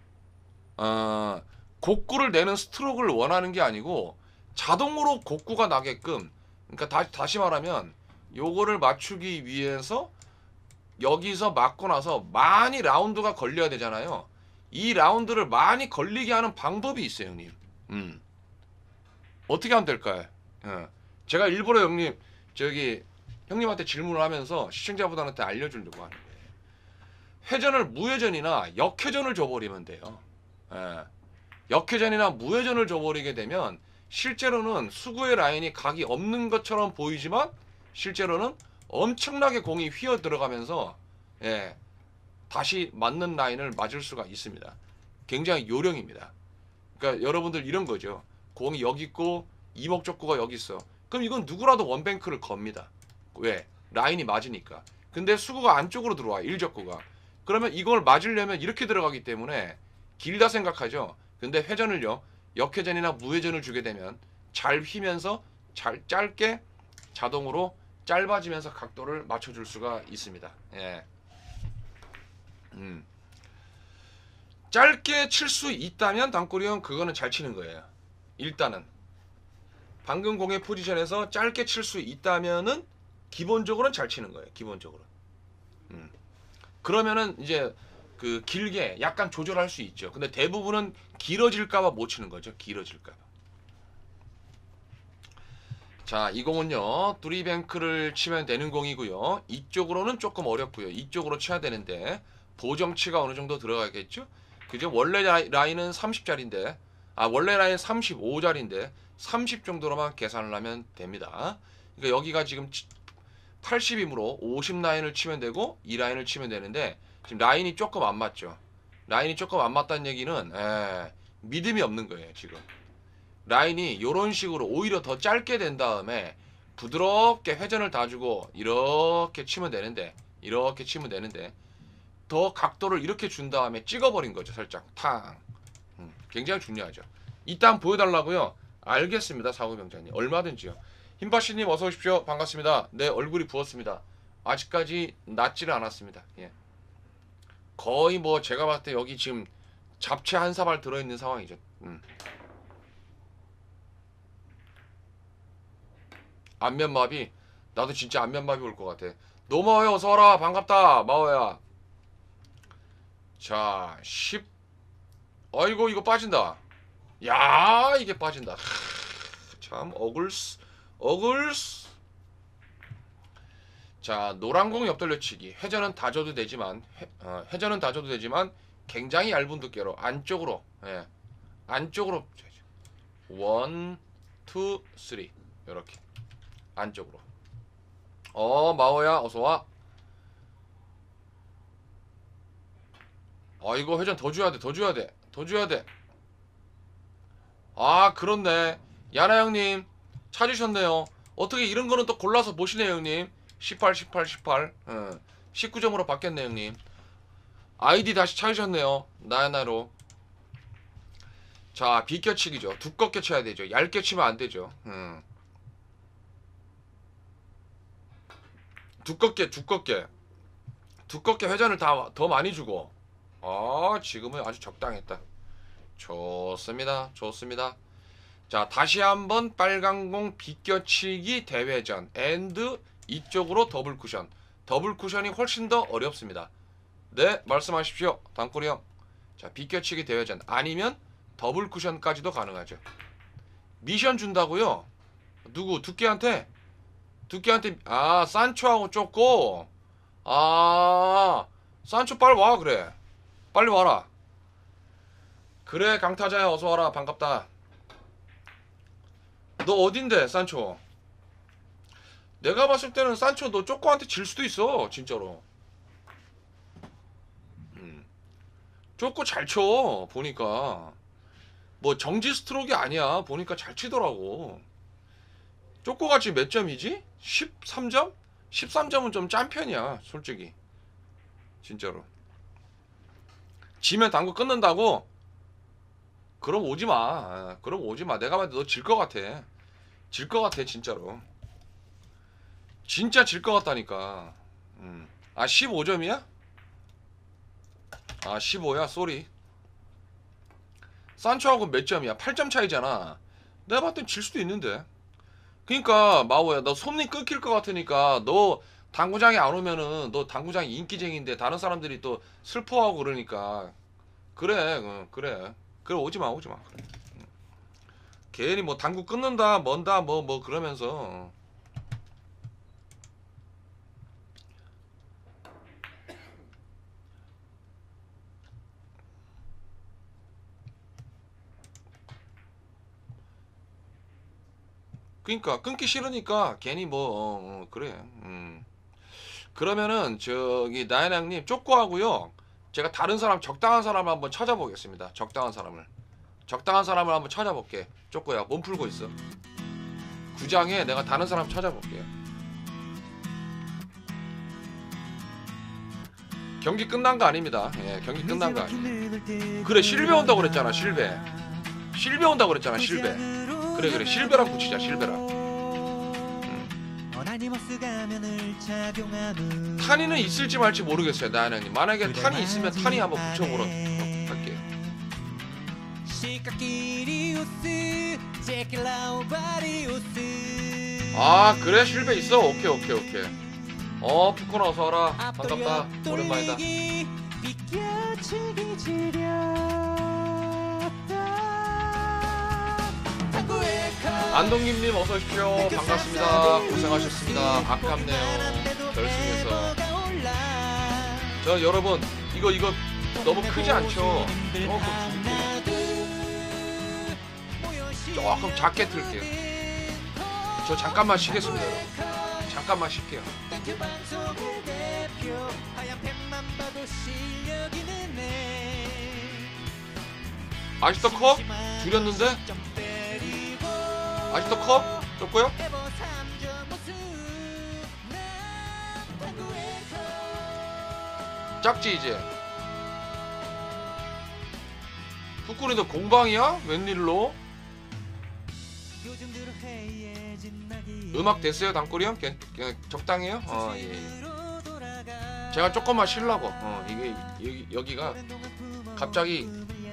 어, 곡구를 내는 스트로크를 원하는 게 아니고 자동으로 곡구가 나게끔, 그러니까 다, 다시 말하면 요거를 맞추기 위해서 여기서 맞고 나서 많이 라운드가 걸려야 되잖아요. 이 라운드를 많이 걸리게 하는 방법이 있어요, 형님. 음. 어떻게 하면 될까요? 어. 제가 일부러 형님 저기 형님한테 질문을 하면서 시청자분들한테 알려주려고 하는 거예요. 회전을 무회전이나 역회전을 줘버리면 돼요. 예. 역회전이나 무회전을 줘버리게 되면 실제로는 수구의 라인이 각이 없는 것처럼 보이지만 실제로는 엄청나게 공이 휘어 들어가면서 예, 다시 맞는 라인을 맞을 수가 있습니다. 굉장히 요령입니다. 그러니까 여러분들 이런 거죠. 공이 여기 있고 이목적구가 여기 있어. 그럼 이건 누구라도 원뱅크를 겁니다. 왜? 라인이 맞으니까. 근데 수구가 안쪽으로 들어와, 일적구가. 그러면 이걸 맞으려면 이렇게 들어가기 때문에 길다 생각하죠. 근데 회전을요, 역회전이나 무회전을 주게 되면 잘 휘면서 잘 짧게 자동으로 짧아지면서 각도를 맞춰줄 수가 있습니다. 예. 음. 짧게 칠 수 있다면 단골이 형 그거는 잘 치는 거예요. 일단은 방금 공의 포지션에서 짧게 칠 수 있다면은 기본적으로는 잘 치는 거예요. 기본적으로. 음. 그러면은 이제 그 길게 약간 조절할 수 있죠. 근데 대부분은 길어질까봐 못 치는 거죠. 길어질까봐. 자, 이 공은요, 뚜리뱅크를 치면 되는 공이고요. 이쪽으로는 조금 어렵고요. 이쪽으로 쳐야 되는데 보정치가 어느 정도 들어가겠죠. 그죠? 원래 라인은 삼십 짜리인데, 아 원래 라인 삼십오 짜리인데 삼십 정도로만 계산을 하면 됩니다. 그러니까 여기가 지금 팔십이므로 오십 라인을 치면 되고 이 라인을 치면 되는데 지금 라인이 조금 안 맞죠. 라인이 조금 안 맞다는 얘기는 에, 믿음이 없는 거예요. 지금 라인이 이런 식으로 오히려 더 짧게 된 다음에 부드럽게 회전을 다 주고 이렇게 치면 되는데, 이렇게 치면 되는데 더 각도를 이렇게 준 다음에 찍어버린 거죠. 살짝 탕. 음, 굉장히 중요하죠. 이따 한번 보여달라고요? 알겠습니다. 사고병장님 얼마든지요. 힘바시님 어서 오십시오. 반갑습니다. 내 얼굴이 부었습니다. 아직까지 낫지를 않았습니다. 예. 거의 뭐 제가 봤을 때 여기 지금 잡채 한 사발 들어있는 상황이죠. 음. 안면마비? 나도 진짜 안면마비 올 것 같아. 노마호야 어서와라. 반갑다 마호야. 자 십. 아이고 이거 빠진다. 야 이게 빠진다. 하, 참 어글스 어글스. 자 노란공 옆돌려치기. 회전은 다 줘도 되지만 회, 어, 회전은 다 줘도 되지만 굉장히 얇은 두께로 안쪽으로, 예, 안쪽으로 원, 투, 쓰리 이렇게 안쪽으로. 어 마오야 어서와. 아 이거 회전 더 줘야돼 더 줘야돼 더 줘야돼. 아 그렇네. 야나 형님 찾으셨네요. 어떻게 이런 거는 또 골라서 보시네요 형님. 십팔 십팔 십팔 응. 십구 점으로 바뀌었네 형님. 아이디 다시 찾으셨네요. 나야나로. 자 비껴치기죠. 두껍게 쳐야 되죠. 얇게 치면 안 되죠. 응. 두껍게 두껍게 두껍게 회전을 다 더 많이 주고. 아 지금은 아주 적당했다. 좋습니다 좋습니다. 자 다시 한번 빨강공 비껴치기 대회전 앤드 이쪽으로 더블 쿠션. 더블 쿠션이 훨씬 더 어렵습니다. 네 말씀하십시오 단꼬리 형. 자 비껴치기 대회전 아니면 더블 쿠션까지도 가능하죠. 미션 준다고요? 누구? 두께한테? 두께한테. 아 산초하고 쫓고. 아 산초 빨리 와. 그래 빨리 와라. 그래 강타자야 어서와라. 반갑다. 너 어딘데 산초? 내가 봤을 때는 산초 너 쪼꼬한테 질 수도 있어 진짜로. 음. 쪼꼬 잘 쳐 보니까. 뭐 정지 스트로크가 아니야. 보니까 잘 치더라고. 쪼꼬가 지금 몇 점이지? 십삼 점? 십삼 점은 좀 짠 편이야 솔직히 진짜로. 지면 당구 끊는다고? 그럼 오지마. 그럼 오지마. 내가 봤을 때 너 질 것 같아. 질 것 같아 진짜로. 진짜 질 것 같다니까. 음. 아 십오 점이야? 아 십오야? 쏘리. 산초하고 몇 점이야? 팔 점 차이잖아. 내가 봤을 땐 질 수도 있는데. 그니까 마오야 너 손이 끊길 것 같으니까 너 당구장에 안 오면은 너 당구장이 인기쟁인데 다른 사람들이 또 슬퍼하고 그러니까. 그래 어, 그래 그래 오지마 오지마. 그래. 괜히 뭐 당구 끊는다 뭔다 뭐 뭐 그러면서. 그니까 끊기 싫으니까 괜히 뭐 어, 어, 그래. 음. 그러면은 저기 나연양님 쪼꼬하고요. 제가 다른 사람 적당한 사람을 한번 찾아보겠습니다. 적당한 사람을 적당한 사람을 한번 찾아볼게. 쪼꼬야 몸 풀고 있어. 구장에 내가 다른 사람 찾아볼게요. 경기 끝난 거 아닙니다. 예, 경기 끝난 거 아니에요. 그래 실베 온다고 그랬잖아. 실베 실베 온다고 그랬잖아. 실베. 그래 그래 실베랑 붙이자. 실베랑. 음. 탄이는 있을지 말지 모르겠어요 나연님. 만약에 탄이 있으면 탄이 한번 붙여보러 갈게요. 아 그래 실베 있어? 오케이 오케이 오케이. 어 푸코나 어서와라. 반갑다. 오랜만이다. 안동김님 어서오십시오. 반갑습니다. 고생하셨습니다. 아깝네요 결승에서. 저 여러분 이거 이거 너무 크지 않죠? 조금 줄게요. 조금 작게 틀게요. 저 잠깐만 쉬겠습니다 여러분. 잠깐만 쉴게요. 아직도 커? 줄였는데? 아직도 커? 좁고요? 작지 이제? 푸꾸리도 공방이야? 웬일로? 음악 됐어요 단꼬리 형? 적당해요? 어 예. 제가 조금만 쉬려고. 어 이게 여기, 여기가 갑자기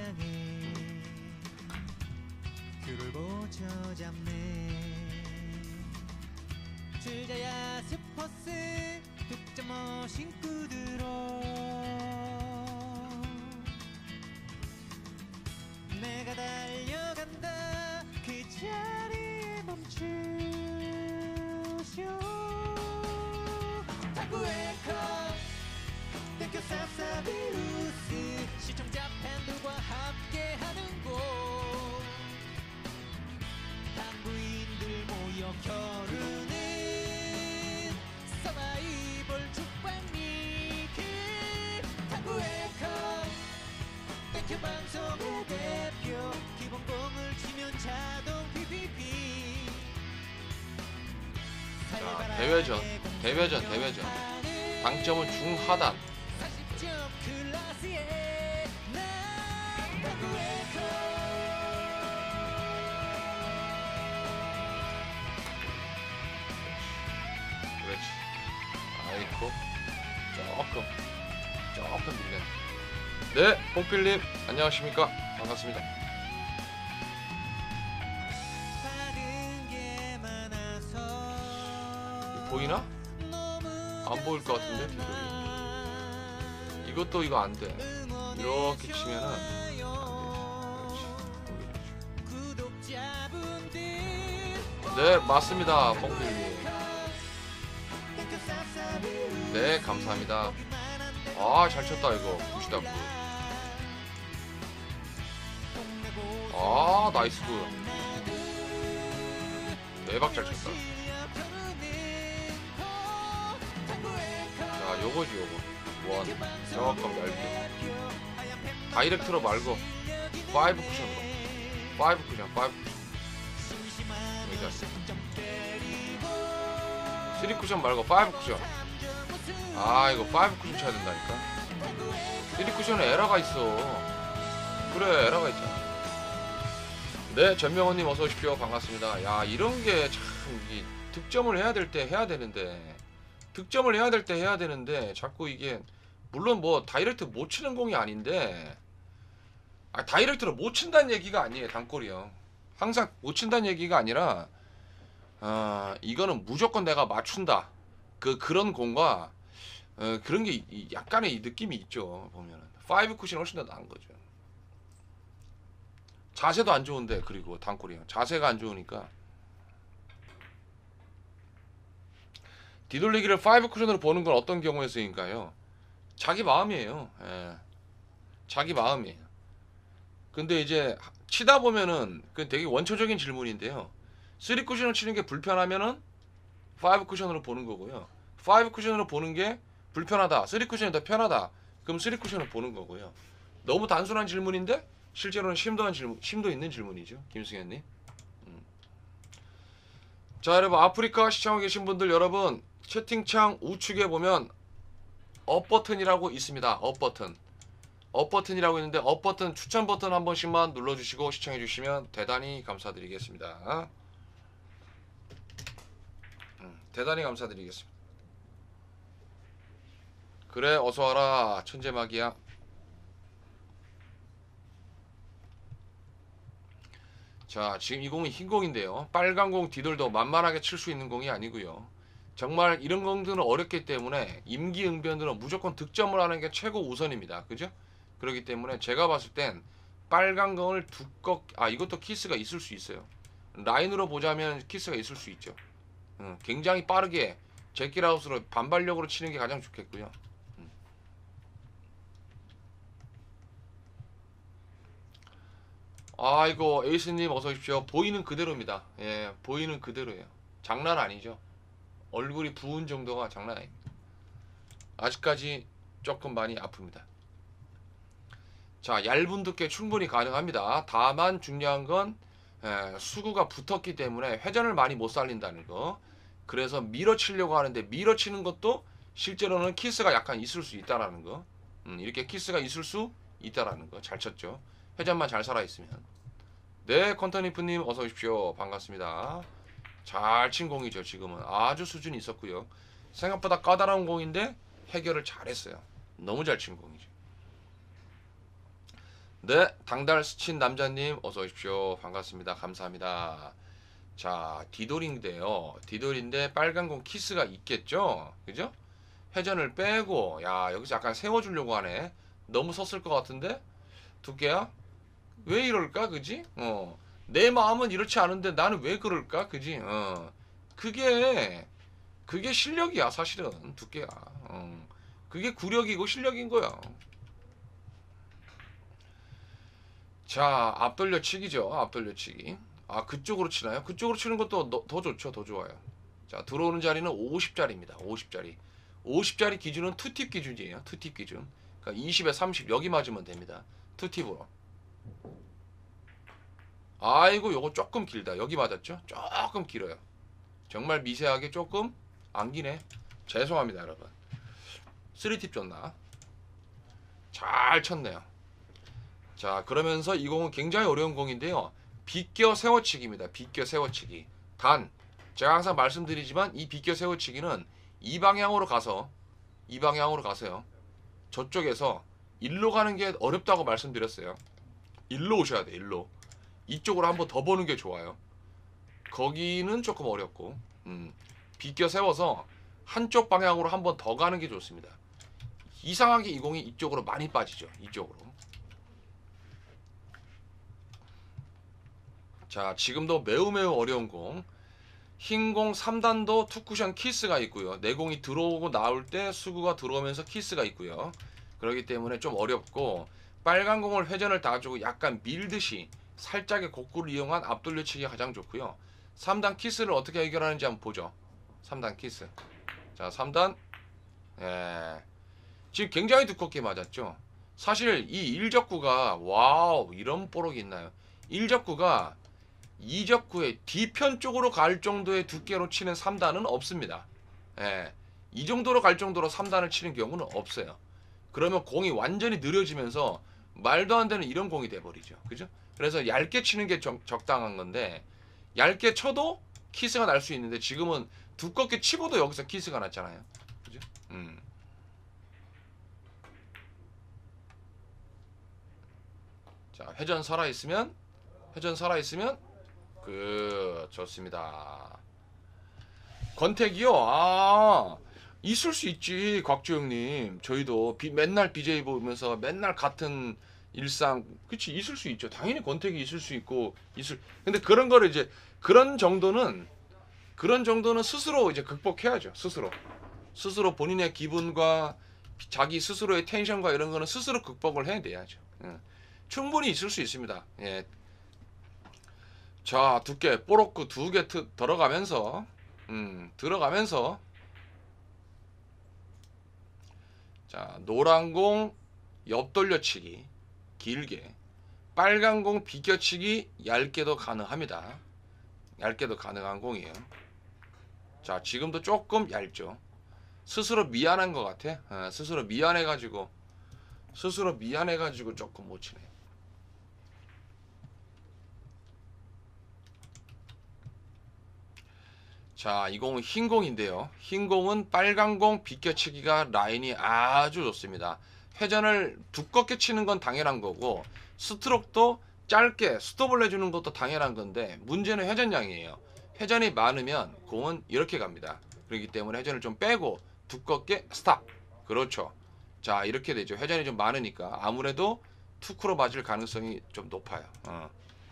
주자야 스포츠 득점 신고 들어 내가 달려간다 그 자리에 멈추쇼 당구의 컵 땡겨 쌉싸비우스 시청 자, 대회전, 대회전, 대회전. 당점은 중하단. 그렇지. 아이고, 조금, 조금 밀렸네. 네, 뽕필님 안녕하십니까? 반갑습니다. 보이나? 안 보일 것 같은데 뒤돌이. 이것도 이거 안 돼. 이렇게 치면은 안 되지. 네, 맞습니다, 뽕필님. 네, 감사합니다. 아, 잘 쳤다 이거. 굿이다 굿. 아, 나이스 굿. 대박 잘 쳤다. 자, 요거지 요거. 원. 조금 얇게. 다이렉트로 말고 파이브 쿠션으로. 파이브 쿠션, 파이브 쿠션. 여기다. 쓰리 쿠션 말고 파이브 쿠션. 아, 이거 파이브 쿠션 쳐야 된다니까. 쓰리 쿠션에 에러가 있어. 그래, 에러가 있잖아. 네, 전명호님 어서 오십시오. 반갑습니다. 야, 이런 게 참 득점을 해야 될 때 해야 되는데 득점을 해야 될 때 해야 되는데 자꾸 이게, 물론 뭐 다이렉트 못 치는 공이 아닌데, 아, 다이렉트로 못 친다는 얘기가 아니에요. 단골이요. 항상 못 친다는 얘기가 아니라, 어, 이거는 무조건 내가 맞춘다. 그 그런 공과 어, 그런 게 이, 약간의 이 느낌이 있죠. 보면은 파이브 쿠션이 훨씬 더 나은 거죠. 자세도 안 좋은데, 그리고 단골이요. 자세가 안 좋으니까. 뒤돌리기를 파이브 쿠션으로 보는 건 어떤 경우에 쓰인가요? 자기 마음이에요. 예. 자기 마음이에요. 근데 이제 치다 보면은 그 되게 원초적인 질문인데요. 쓰리 쿠션을 치는 게 불편하면은 파이브 쿠션으로 보는 거고요. 파이브 쿠션으로 보는 게 불편하다, 쓰리 쿠션이 더 편하다, 그럼 쓰리 쿠션을 보는 거고요. 너무 단순한 질문인데 실제로는 심도한 질문, 심도 있는 질문이죠, 김승현님. 음. 자, 여러분, 아프리카 시청하고 계신 분들, 여러분 채팅창 우측에 보면 업 버튼이라고 있습니다. 업 버튼, 업 버튼이라고 있는데 업 버튼 추천 버튼 한 번씩만 눌러주시고 시청해 주시면 대단히 감사드리겠습니다. 음, 대단히 감사드리겠습니다. 그래, 어서와라 천재마기야. 자, 지금 이 공이 흰 공인데요, 빨간 공 뒤돌도 만만하게 칠 수 있는 공이 아니고요. 정말 이런 공들은 어렵기 때문에 임기응변으로 무조건 득점을 하는 게 최고 우선입니다. 그죠? 그렇기 때문에 제가 봤을 땐 빨간 공을 두껍, 아, 이것도 키스가 있을 수 있어요. 라인으로 보자면 키스가 있을 수 있죠. 음, 굉장히 빠르게 제끼라웃으로 반발력으로 치는 게 가장 좋겠고요. 음. 아이고, 에이스님 어서 오십시오. 보이는 그대로입니다. 예, 보이는 그대로예요. 장난 아니죠. 얼굴이 부은 정도가 장난 아닙니다. 아직까지 조금 많이 아픕니다. 자, 얇은 두께 충분히 가능합니다. 다만 중요한 건 에, 수구가 붙었기 때문에 회전을 많이 못 살린다는 거. 그래서 밀어치려고 하는데 밀어치는 것도 실제로는 키스가 약간 있을 수 있다라는 거. 음, 이렇게 키스가 있을 수 있다라는 거. 잘 쳤죠. 회전만 잘 살아있으면. 네, 컨터니프님 어서 오십시오. 반갑습니다. 잘 친 공이죠. 지금은 아주 수준이 있었고요. 생각보다 까다로운 공인데 해결을 잘했어요. 너무 잘 친 공이죠. 네, 당달 스친 남자님 어서 오십시오. 반갑습니다. 감사합니다. 자, 디돌인데요. 디돌인데 빨간 공 키스가 있겠죠. 그죠? 회전을 빼고, 야, 여기서 약간 세워주려고 하네. 너무 섰을 것 같은데 두께야? 왜 이럴까? 그지? 어, 내 마음은 이렇지 않은데 나는 왜 그럴까? 그지? 어, 그게 그게 실력이야. 사실은 두께야. 어, 그게 구력이고 실력인 거야. 자, 앞돌려 치기죠. 앞돌려 치기. 아, 그쪽으로 치나요? 그쪽으로 치는 것도 더, 더 좋죠. 더 좋아요. 자, 들어오는 자리는 오십 자리입니다. 오십 자리. 오십 자리 기준은 투팁 기준이에요. 투팁 기준. 그러니까 이십에 삼십 여기 맞으면 됩니다. 투팁으로. 아이고 요거 조금 길다. 여기 맞았죠? 조금 길어요. 정말 미세하게 조금 안 기네. 죄송합니다 여러분. 쓰리팁 줬나? 잘 쳤네요. 자 그러면서 이 공은 굉장히 어려운 공인데요. 비껴 세워치기입니다. 비껴 세워치기. 단 제가 항상 말씀드리지만 이 비껴 세워치기는 이 방향으로 가서 이 방향으로 가세요. 저쪽에서 일로 가는 게 어렵다고 말씀드렸어요. 일로 오셔야 돼. 일로. 이쪽으로 한번 더 보는 게 좋아요. 거기는 조금 어렵고 음, 비껴 세워서 한쪽 방향으로 한번 더 가는 게 좋습니다. 이상하게 이 공이 이쪽으로 많이 빠지죠. 이쪽으로. 자 지금도 매우 매우 어려운 공. 흰 공 삼 단도 투쿠션 키스가 있고요. 내 공이 들어오고 나올 때 수구가 들어오면서 키스가 있고요. 그렇기 때문에 좀 어렵고 빨간 공을 회전을 놔주고 약간 밀듯이 살짝의 곡구를 이용한 앞돌려치기가 가장 좋고요. 삼 단 키스를 어떻게 해결하는지 한번 보죠. 삼 단 키스. 자 삼 단 예. 지금 굉장히 두껍게 맞았죠. 사실 이 일적구가 와우 이런 뽀록이 있나요. 일적구가 이적구의 뒤편 쪽으로 갈 정도의 두께로 치는 삼 단은 없습니다. 예. 이 정도로 갈 정도로 삼 단을 치는 경우는 없어요. 그러면 공이 완전히 느려지면서 말도 안 되는 이런 공이 돼버리죠. 그죠? 그래서 얇게 치는 게 적, 적당한 건데 얇게 쳐도 키스가 날 수 있는데 지금은 두껍게 치고도 여기서 키스가 났잖아요. 그죠? 음. 자 회전 살아있으면 회전 살아있으면 그 좋습니다. 권태기요? 아 있을 수 있지 곽주영님. 저희도 비, 맨날 비제이 보면서 맨날 같은 일상 그치 있을 수 있죠. 당연히 권태기 있을 수 있고 있을 근데 그런 거를 이제 그런 정도는 그런 정도는 스스로 이제 극복해야죠. 스스로 스스로 본인의 기분과 자기 스스로의 텐션과 이런 거는 스스로 극복을 해야 돼야죠. 예. 충분히 있을 수 있습니다. 예. 자 두께 뽀록구 두 개 들어가면서 음, 들어가면서 자 노란 공 옆돌려치기 길게 빨간 공 비껴치기 얇게도 가능합니다. 얇게도 가능한 공이에요. 자 지금도 조금 얇죠. 스스로 미안한 것 같아. 어, 스스로 미안해가지고 스스로 미안해가지고 조금 못 치네. 자, 이 공은 흰 공인데요. 흰 공은 빨간 공 비껴치기가 라인이 아주 좋습니다. 회전을 두껍게 치는 건 당연한 거고 스트로크도 짧게 스톱을 해주는 것도 당연한 건데 문제는 회전량이에요. 회전이 많으면 공은 이렇게 갑니다. 그렇기 때문에 회전을 좀 빼고 두껍게 스탑. 그렇죠. 자, 이렇게 되죠. 회전이 좀 많으니까 아무래도 투크로 맞을 가능성이 좀 높아요. 어.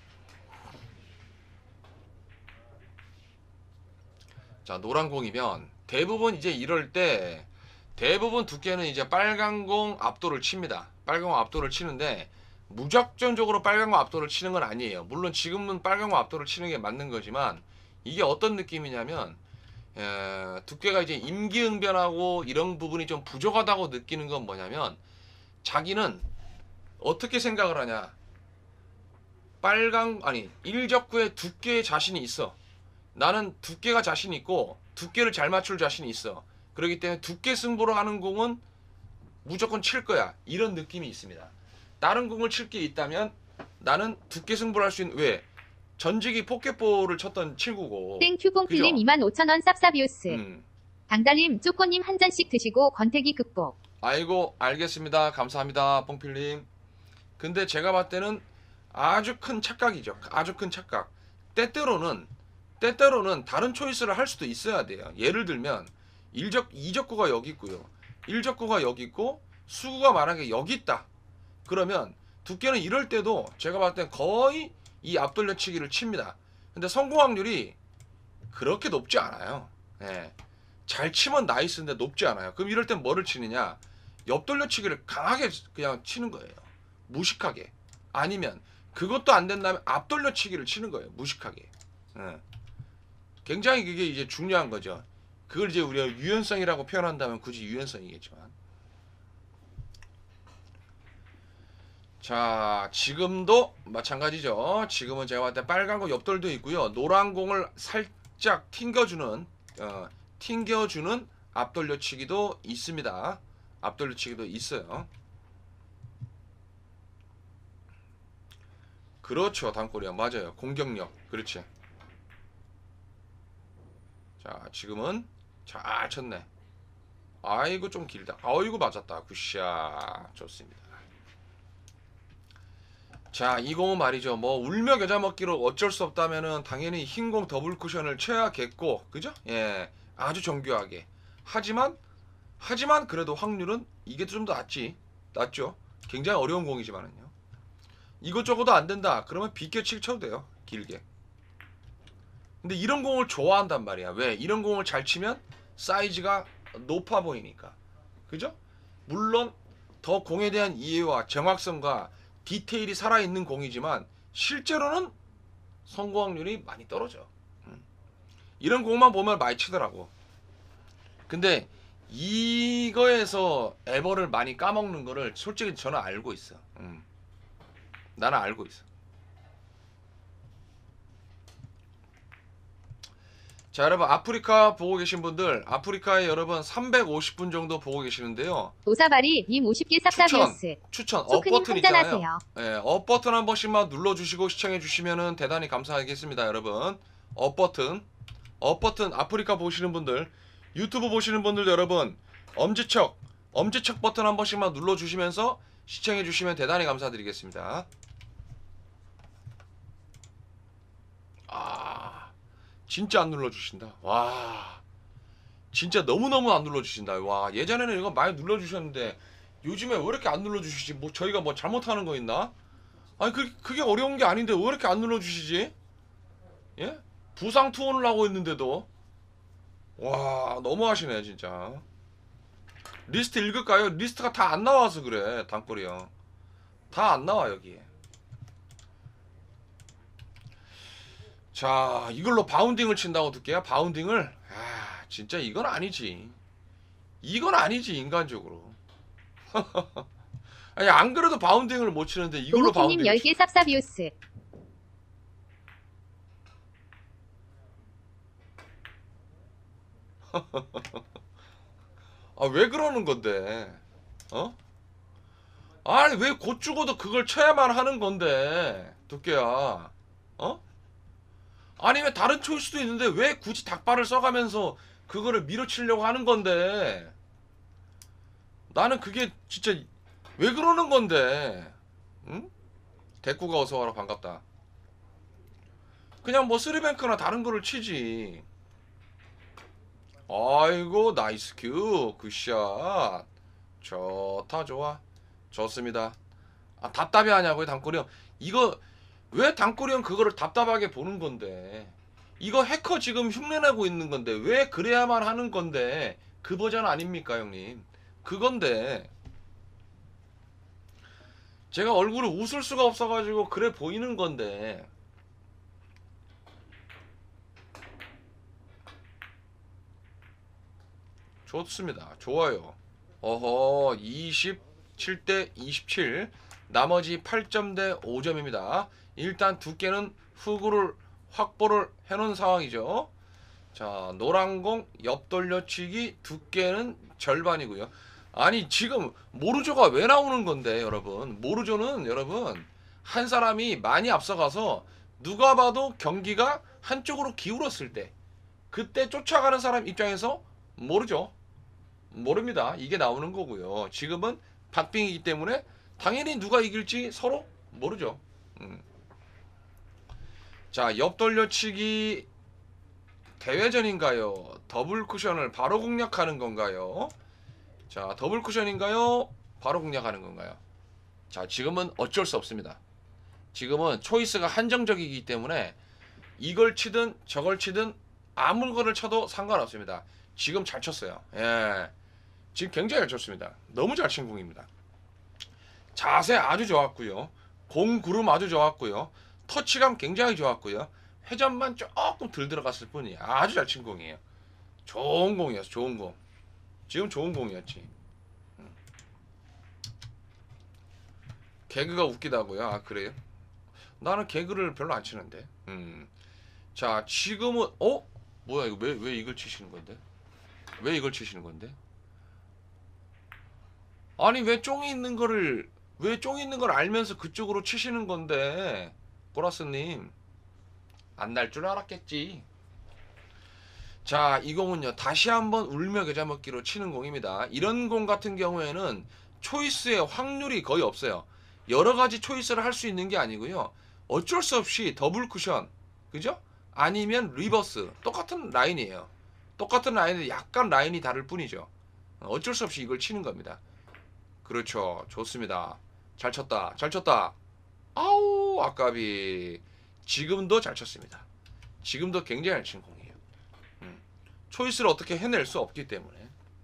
자 노란 공이면 대부분 이제 이럴 때 대부분 두께는 이제 빨간 공 앞돌을 칩니다. 빨간 공 앞돌을 치는데 무작정적으로 빨간 공 앞돌을 치는 건 아니에요. 물론 지금은 빨간 공 앞돌을 치는 게 맞는 거지만 이게 어떤 느낌이냐면 에, 두께가 이제 임기응변하고 이런 부분이 좀 부족하다고 느끼는 건 뭐냐면 자기는 어떻게 생각을 하냐. 빨간 아니 일적구의 두께에 자신이 있어. 나는 두께가 자신 있고 두께를 잘 맞출 자신이 있어. 그렇기 때문에 두께 승부로 하는 공은 무조건 칠 거야. 이런 느낌이 있습니다. 다른 공을 칠 게 있다면 나는 두께 승부를 할 수 있는 왜? 전직이 포켓볼을 쳤던 친구고. 땡큐뽕필님 이만 오천 원 쌉싸비우스. 음. 당달님 쪼꼬님 한 잔씩 드시고 권태기 극복. 아이고 알겠습니다. 감사합니다. 뽕필님. 근데 제가 봤을 때는 아주 큰 착각이죠. 아주 큰 착각. 때때로는 때때로는 다른 초이스를 할 수도 있어야 돼요. 예를 들면 일적, 이적구가 여기 있고요. 일적구가 여기 있고 수구가 만약에 여기 있다. 그러면 두께는 이럴 때도 제가 봤을 땐 거의 이 앞돌려치기를 칩니다. 근데 성공 확률이 그렇게 높지 않아요. 예. 잘 치면 나이스인데 높지 않아요. 그럼 이럴 땐 뭐를 치느냐. 옆돌려치기를 강하게 그냥 치는 거예요. 무식하게. 아니면 그것도 안 된다면 앞돌려치기를 치는 거예요. 무식하게. 예. 굉장히 그게 이제 중요한 거죠. 그걸 이제 우리가 유연성이라고 표현한다면 굳이 유연성이겠지만. 자, 지금도 마찬가지죠. 지금은 제가 봤을 때 빨간 거 옆돌도 있고요. 노란 공을 살짝 튕겨주는 어, 튕겨주는 앞돌려치기도 있습니다. 앞돌려치기도 있어요. 그렇죠, 단골이야. 맞아요. 공격력. 그렇지. 자, 지금은 잘 쳤네. 아이고, 좀 길다. 아이고, 맞았다. 굿샷. 좋습니다. 자, 이 공은 말이죠. 뭐 울며 겨자 먹기로 어쩔 수 없다면은 당연히 흰공 더블 쿠션을 쳐야겠고, 그죠? 예, 아주 정교하게. 하지만 하지만 그래도 확률은 이게 좀 더 낫지. 낫죠. 굉장히 어려운 공이지만은요. 이것저것도 안 된다. 그러면 비껴치기 쳐도 돼요. 길게. 근데 이런 공을 좋아한단 말이야. 왜? 이런 공을 잘 치면 사이즈가 높아 보이니까. 그죠? 물론 더 공에 대한 이해와 정확성과 디테일이 살아있는 공이지만 실제로는 성공 확률이 많이 떨어져. 음. 이런 공만 보면 많이 치더라고. 근데 이거에서 에버를 많이 까먹는 거를 솔직히 저는 알고 있어. 음. 나는 알고 있어. 자, 여러분 아프리카 보고 계신 분들, 아프리카에 여러분 삼백오십 분 정도 보고 계시는데요. 도사바리 님 오십 개 추천, 쌉싸비우스. 추천, 업 소크님 버튼 있잖아요. 한잔하세요. 예, 업 버튼 한 번씩만 눌러주시고 시청해주시면 대단히 감사하겠습니다, 여러분. 업 버튼, 업 버튼, 아프리카 보시는 분들, 유튜브 보시는 분들 여러분, 엄지척, 엄지척 버튼 한 번씩만 눌러주시면서 시청해주시면 대단히 감사드리겠습니다. 아, 진짜 안 눌러주신다. 와, 진짜 너무너무 안 눌러주신다. 와, 예전에는 이거 많이 눌러주셨는데 요즘에 왜 이렇게 안 눌러주시지? 뭐 저희가 뭐 잘못하는 거 있나? 아니 그, 그게 어려운 게 아닌데 왜 이렇게 안 눌러주시지? 예? 부상 투혼을 하고 있는데도. 와, 너무하시네 진짜. 리스트 읽을까요? 리스트가 다 안 나와서 그래. 단골이요. 다 안 나와 여기에. 자, 이걸로 바운딩을 친다고 듣게요. 바운딩을. 아, 진짜 이건 아니지. 이건 아니지 인간적으로. 아니 안 그래도 바운딩을 못 치는데 이걸로 도무키님 바운딩을 열 개 쌉싸비우스. 아, 왜 그러는 건데? 어? 아니 왜 곧 죽어도 그걸 쳐야만 하는 건데 두께야. 어? 아니 왜 다른 초이스도 있는데 왜 굳이 닭발을 써가면서 그거를 밀어치려고 하는 건데? 나는 그게 진짜 왜 그러는 건데? 응? 대꾸가 어서 와라. 반갑다. 그냥 뭐 쓰리뱅크나 다른 거를 치지. 아이고 나이스 큐 굿샷. 좋다 좋아. 좋습니다. 아, 답답해 하냐고요 단골이 형. 이거 왜 단골이 형 그거를 답답하게 보는 건데. 이거 해커 지금 흉내내고 있는 건데 왜 그래야만 하는 건데. 그 버전 아닙니까 형님. 그건데 제가 얼굴을 웃을 수가 없어가지고 그래 보이는 건데. 좋습니다. 좋아요. 어허, 이십칠 대 이십칠. 나머지 팔 점 대 오 점입니다. 일단 두께는 흑우를 확보를 해놓은 상황이죠. 자, 노란공 옆돌려치기 두께는 절반이고요. 아니 지금 모르조가 왜 나오는 건데 여러분. 모르조는 여러분 한 사람이 많이 앞서가서 누가 봐도 경기가 한쪽으로 기울었을 때 그때 쫓아가는 사람 입장에서 모르죠. 모릅니다. 이게 나오는 거고요. 지금은 박빙이기 때문에 당연히 누가 이길지 서로 모르죠. 음. 자, 옆돌려치기 대회전인가요? 더블 쿠션을 바로 공략하는 건가요? 자, 더블 쿠션인가요? 바로 공략하는 건가요? 자, 지금은 어쩔 수 없습니다. 지금은 초이스가 한정적이기 때문에 이걸 치든 저걸 치든 아무거를 쳐도 상관없습니다. 지금 잘 쳤어요. 예. 지금 굉장히 잘 쳤습니다. 너무 잘 친 공입니다. 자세 아주 좋았고요. 공 구름 아주 좋았고요. 터치감 굉장히 좋았고요. 회전만 조금 덜 들어갔을 뿐이 아주 잘 친 공이에요. 좋은 공이었어. 좋은 공. 지금 좋은 공이었지. 개그가 웃기다고요? 아 그래요? 나는 개그를 별로 안 치는데. 음. 자 지금은 어? 뭐야 이거 왜 왜 이걸 치시는 건데? 왜 이걸 치시는 건데? 아니 왜 쫑이 있는 거를 왜 쫑이 있는 걸 알면서 그쪽으로 치시는 건데? 보라스님 안 날 줄 알았겠지. 자, 이 공은요 다시 한번 울며 겨자 먹기로 치는 공입니다. 이런 공 같은 경우에는 초이스의 확률이 거의 없어요. 여러 가지 초이스를 할 수 있는 게 아니고요. 어쩔 수 없이 더블 쿠션, 그죠? 아니면 리버스, 똑같은 라인이에요. 똑같은 라인인데 약간 라인이 다를 뿐이죠. 어쩔 수 없이 이걸 치는 겁니다. 그렇죠. 좋습니다. 잘 쳤다. 잘 쳤다. 아우, 아까비. 지금도 잘 쳤습니다. 지금도 굉장히 잘 친 공이에요. 음. 초이스를 어떻게 해낼 수 없기 때문에.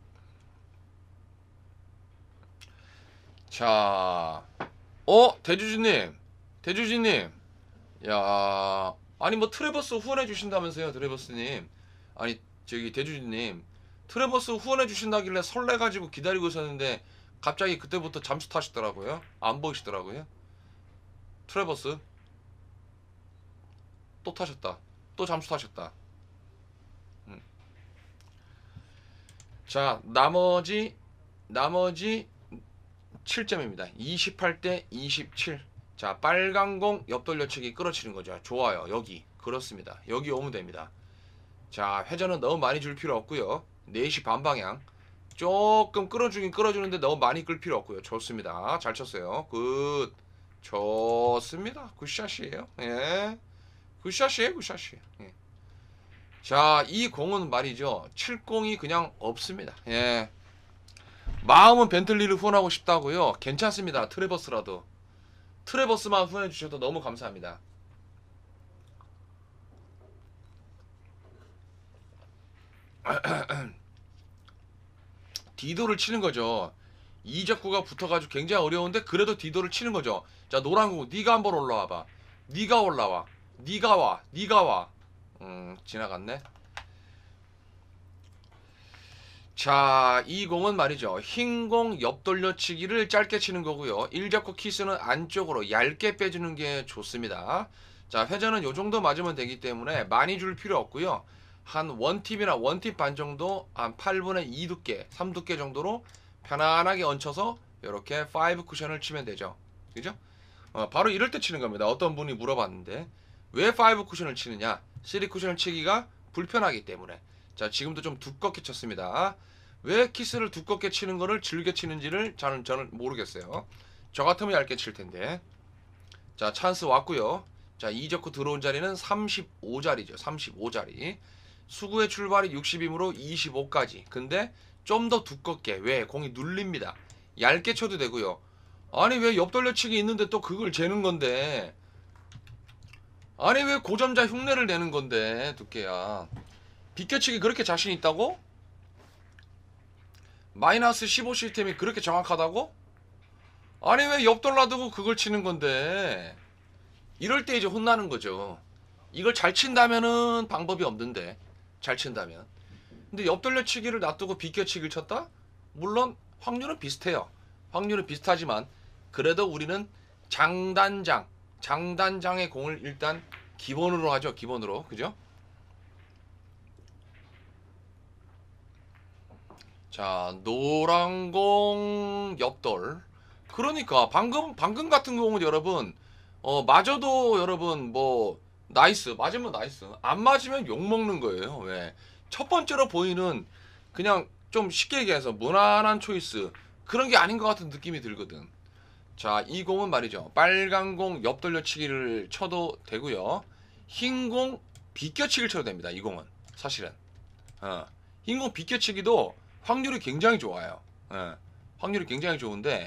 자, 어, 대주주님, 대주주님, 야, 아니 뭐 트레버스 후원해 주신다면서요, 트레버스님. 아니 저기 대주주님, 트레버스 후원해 주신다길래 설레가지고 기다리고 있었는데 갑자기 그때부터 잠수 타시더라고요. 안 보이시더라고요. 트레버스 또 타셨다. 또 잠수 타셨다. 음. 자, 나머지 나머지 칠 점입니다. 이십팔 대 이십칠. 자, 빨간 공 옆돌려치기 끌어치는 거죠. 좋아요. 여기. 그렇습니다. 여기 오면 됩니다. 자, 회전은 너무 많이 줄 필요 없고요. 네 시 반 방향. 조금 끌어주긴 끌어주는데 너무 많이 끌 필요 없고요. 좋습니다. 잘 쳤어요. 굿. 좋습니다. 굿샷이에요. 예. 굿샷이에요. 굿샷이에요. 예. 자, 이 공은 말이죠. 칠 공이 그냥 없습니다. 예. 마음은 벤틀리를 후원하고 싶다고요? 괜찮습니다. 트레버스라도. 트레버스만 후원해 주셔도 너무 감사합니다. 디도를 치는 거죠. 이적구가 붙어가지고 굉장히 어려운데 그래도 디도를 치는 거죠. 자, 노란구 네가 한번 올라와봐. 네가 올라와. 네가 와. 네가 와. 음, 지나갔네. 자, 이 공은 말이죠. 흰 공 옆돌려치기를 짧게 치는 거고요. 일자코 키스는 안쪽으로 얇게 빼주는 게 좋습니다. 자, 회전은 요 정도 맞으면 되기 때문에 많이 줄 필요 없고요. 한 원팁이나 원팁 반 정도, 한 팔분의 이 두께, 삼 두께 정도로 편안하게 얹혀서 이렇게 오 쿠션을 치면 되죠. 그죠? 어, 바로 이럴 때 치는 겁니다. 어떤 분이 물어봤는데 왜 오 쿠션을 치느냐? 삼 쿠션을 치기가 불편하기 때문에. 자, 지금도 좀 두껍게 쳤습니다. 왜 키스를 두껍게 치는 거를 즐겨 치는지를 저는, 저는 모르겠어요. 저 같으면 얇게 칠 텐데. 자, 찬스 왔고요. 자, 이적구 들어온 자리는 삼십오 자리죠. 삼십오 자리. 수구의 출발이 육십이므로 이십오까지. 근데 좀 더 두껍게. 왜? 공이 눌립니다. 얇게 쳐도 되고요. 아니 왜 옆돌려치기 있는데 또 그걸 재는 건데. 아니 왜 고점자 흉내를 내는 건데 두께야. 비껴치기 그렇게 자신 있다고? 마이너스 십오 시스템이 그렇게 정확하다고? 아니 왜 옆돌 놔두고 그걸 치는 건데. 이럴 때 이제 혼나는 거죠. 이걸 잘 친다면은 방법이 없는데. 잘 친다면. 근데 옆돌려치기를 놔두고 비껴치기를 쳤다? 물론 확률은 비슷해요. 확률은 비슷하지만 그래도 우리는 장단장 장단장의 공을 일단 기본으로 하죠. 기본으로. 그죠? 자, 노란공 옆돌. 그러니까 방금 방금 같은 경우는 여러분 어 맞아도 여러분 뭐 나이스. 맞으면 나이스. 안 맞으면 욕 먹는 거예요. 왜? 첫 번째로 보이는 그냥 좀 쉽게 얘기해서 무난한 초이스 그런 게 아닌 것 같은 느낌이 들거든. 자, 이 공은 말이죠. 빨간 공 옆돌려치기를 쳐도 되고요. 흰 공 비껴치기를 쳐도 됩니다. 이 공은 사실은. 어. 흰 공 비껴치기도 확률이 굉장히 좋아요. 예. 확률이 굉장히 좋은데.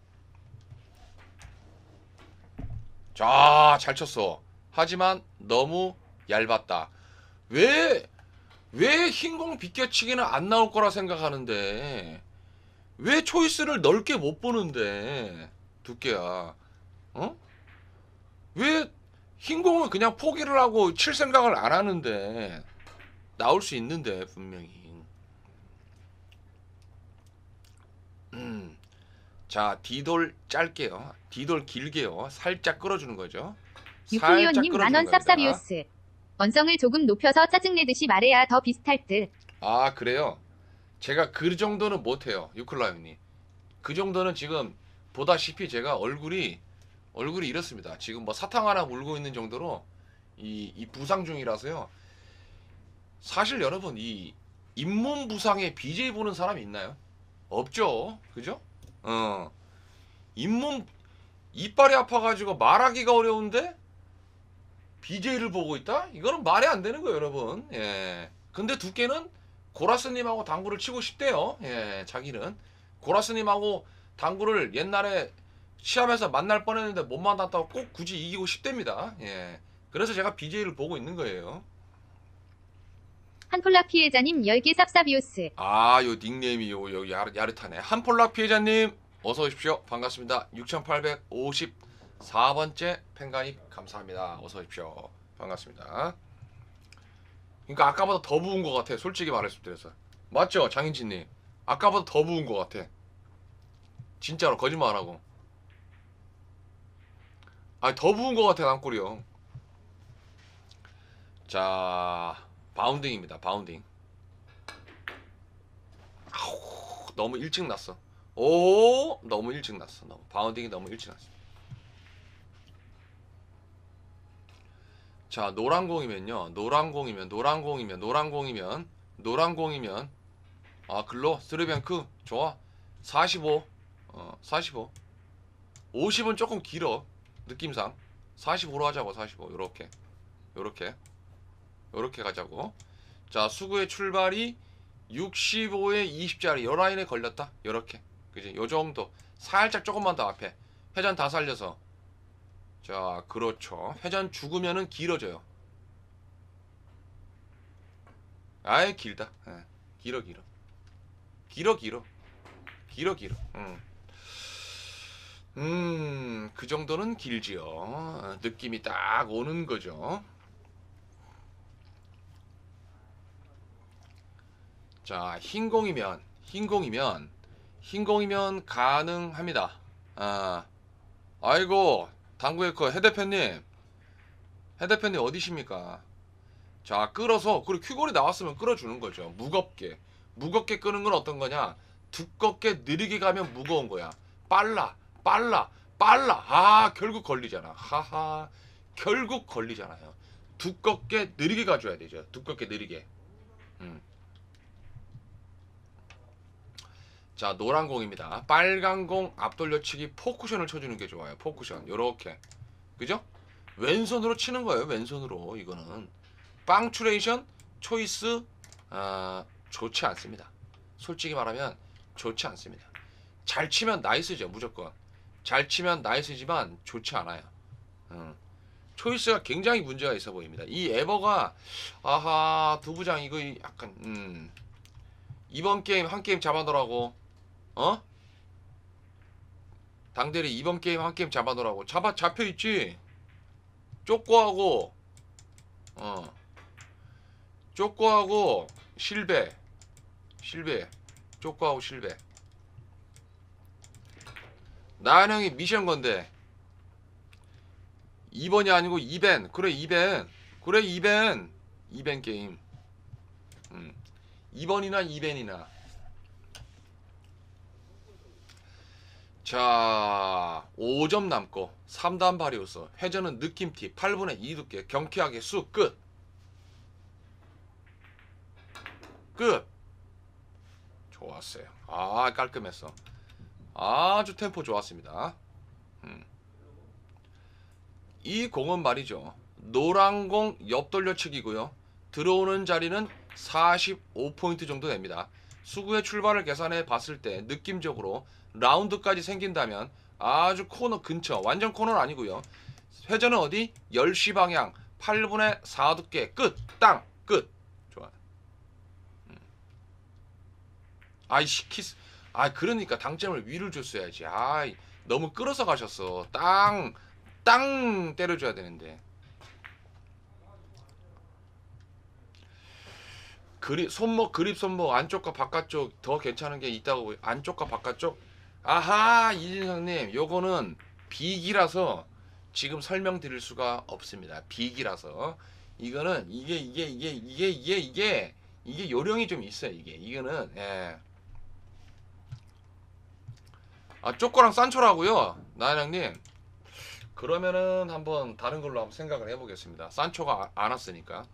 자, 잘 쳤어. 하지만 너무 얇았다. 왜, 왜 흰공 비껴치기는 안 나올 거라 생각하는데, 왜 초이스를 넓게 못 보는데, 두께야. 어? 왜 흰공은 그냥 포기를 하고 칠 생각을 안 하는데, 나올 수 있는데, 분명히. 음. 자, D돌 짧게요. D돌 길게요. 살짝 끌어주는 거죠. 유플리오님 만원 쌉쌉이오스. 언성을 조금 높여서 짜증내듯이 말해야 더 비슷할 듯. 아, 그래요? 제가 그 정도는 못해요. 유클라이님. 그 정도는 지금 보다시피 제가 얼굴이 얼굴이 이렇습니다. 지금 뭐 사탕 하나 물고 있는 정도로 이, 이 부상 중이라서요. 사실 여러분 이 잇몸 부상에 비제이 보는 사람 있나요? 없죠. 그죠? 어. 잇몸 이빨이 아파가지고 말하기가 어려운데 비제이를 보고 있다? 이거는 말이 안 되는 거예요, 여러분. 예. 근데 두께는 고라스님하고 당구를 치고 싶대요. 예, 자기는 고라스님하고 당구를 옛날에 시합에서 만날 뻔했는데 못 만났다고 꼭 굳이 이기고 싶답니다. 예. 그래서 제가 비제이를 보고 있는 거예요. 한폴라 피해자님 열 개 쌉쌉이오스. 아, 요 닉네임이 요, 요 야르, 야릇하네. 한폴락 피해자님 어서 오십시오. 반갑습니다. 육천팔백오십사 번째 팬가입 감사합니다. 어서 오십시오. 반갑습니다. 그러니까 아까보다 더 부은 것 같아. 솔직히 말해서. 맞죠, 장인진님? 아까보다 더 부은 것 같아. 진짜로 거짓말 안 하고. 아니 더 부은 것 같아 남골이요. 자, 바운딩입니다. 바운딩. 아우, 너무 일찍 났어. 오, 너무 일찍 났어. 너무 바운딩이 너무 일찍 났어. 자, 노란 공이면요. 노란 공이면 노란 공이면 노란 공이면 노란 공이면 아, 글로 쓰리뱅크 좋아. 사십오. 어, 사십오. 오십은 조금 길어. 느낌상. 사십오로 하자고. 사십오. 요렇게. 요렇게. 요렇게 가자고. 자, 수구의 출발이 육십오에 이십짜리 요 라인에 걸렸다. 요렇게. 그지? 요 정도. 살짝 조금만 더 앞에. 회전 다 살려서. 자, 그렇죠. 회전 죽으면은 길어져요. 아이, 길다. 예. 길어, 길어. 길어, 길어. 길어, 길어. 음. 음, 그 정도는 길지요. 느낌이 딱 오는 거죠. 자, 흰공이면, 흰공이면, 흰공이면 가능합니다. 아, 아이고, 당구의커 해대표님. 해대표님 어디십니까? 자, 끌어서, 그리고 큐골이 나왔으면 끌어주는 거죠. 무겁게. 무겁게 끄는 건 어떤 거냐? 두껍게 느리게 가면 무거운 거야. 빨라, 빨라, 빨라. 아, 결국 걸리잖아. 하하. 결국 걸리잖아요. 두껍게 느리게 가줘야 되죠. 두껍게 느리게. 음. 자, 노란 공입니다. 빨간 공 앞돌려치기 포쿠션을 쳐주는 게 좋아요. 포쿠션. 요렇게. 그죠? 왼손으로 치는 거예요. 왼손으로. 이거는. 빵추레이션 초이스 아, 좋지 않습니다. 솔직히 말하면 좋지 않습니다. 잘 치면 나이스죠. 무조건. 잘 치면 나이스지만 좋지 않아요. 음. 초이스가 굉장히 문제가 있어 보입니다. 이 에버가 아하 두부장 이거 약간 음. 이번 게임 한 게임 잡아놓으라고. 어? 당대리 이번 게임 한 게임 잡아놓으라고. 잡아 잡혀있지. 쪼꼬하고 어 쪼꼬하고 실베 실베 쪼꼬하고 실베 나은형이 미션 건데 이 번이 아니고 이 밴. 그래 이 밴. 그래 이 밴. 이 밴 게임. 음. 이 번이나 이 밴이나. 자, 오 점 남고 삼 단 바리우스. 회전은 느낌티 팔분의 이 두께. 경쾌하게 쑥 끝. 끝. 좋았어요. 아, 깔끔했어. 아주 템포 좋았습니다. 음. 이 공은 말이죠. 노란 공 옆돌려치기고요. 들어오는 자리는 사십오 포인트 정도 됩니다. 수구의 출발을 계산해 봤을 때 느낌적으로 라운드까지 생긴다면 아주 코너 근처. 완전 코너는 아니고요. 회전은 어디? 열 시 방향 팔분의 사 두께. 끝. 땅. 끝. 좋아. 음. 아이씨 키스. 아, 그러니까 당점을 위를 줬어야지. 아이, 너무 끌어서 가셨어. 땅. 땅 때려줘야 되는데. 그립 손목 그립 손목 안쪽과 바깥쪽 더 괜찮은 게 있다고. 안쪽과 바깥쪽. 아하, 이진성님, 요거는 비기라서 지금 설명드릴 수가 없습니다. 비기라서. 이거는 이게 이게 이게 이게 이게 이게 이게 요령이 좀 있어요. 이게 이거는 예. 아, 쪼꼬랑 산초라고요, 나연형님. 그러면은 한번 다른 걸로 한번 생각을 해보겠습니다. 산초가 안 왔으니까.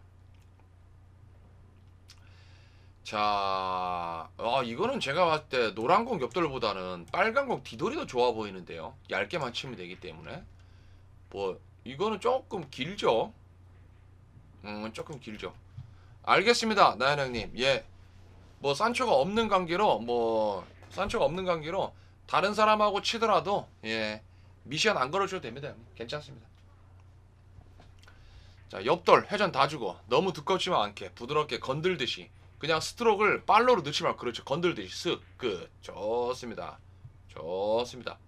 자, 아, 이거는 제가 봤을 때 노란공 엽돌보다는 빨간공 디돌이 더 좋아 보이는데요. 얇게만 치면 되기 때문에. 뭐 이거는 조금 길죠. 음, 조금 길죠. 알겠습니다, 나연 형님. 예, 뭐 산초가 없는 관계로 뭐 산초가 없는 관계로 다른 사람하고 치더라도 예, 미션 안 걸어줘도 됩니다. 괜찮습니다. 자, 엽돌 회전 다 주고 너무 두껍지만 않게 부드럽게 건들듯이 그냥 스트로크를 팔로우로 넣지 말고 그렇죠. 건들듯이 쓱 끝. 좋습니다. 좋습니다.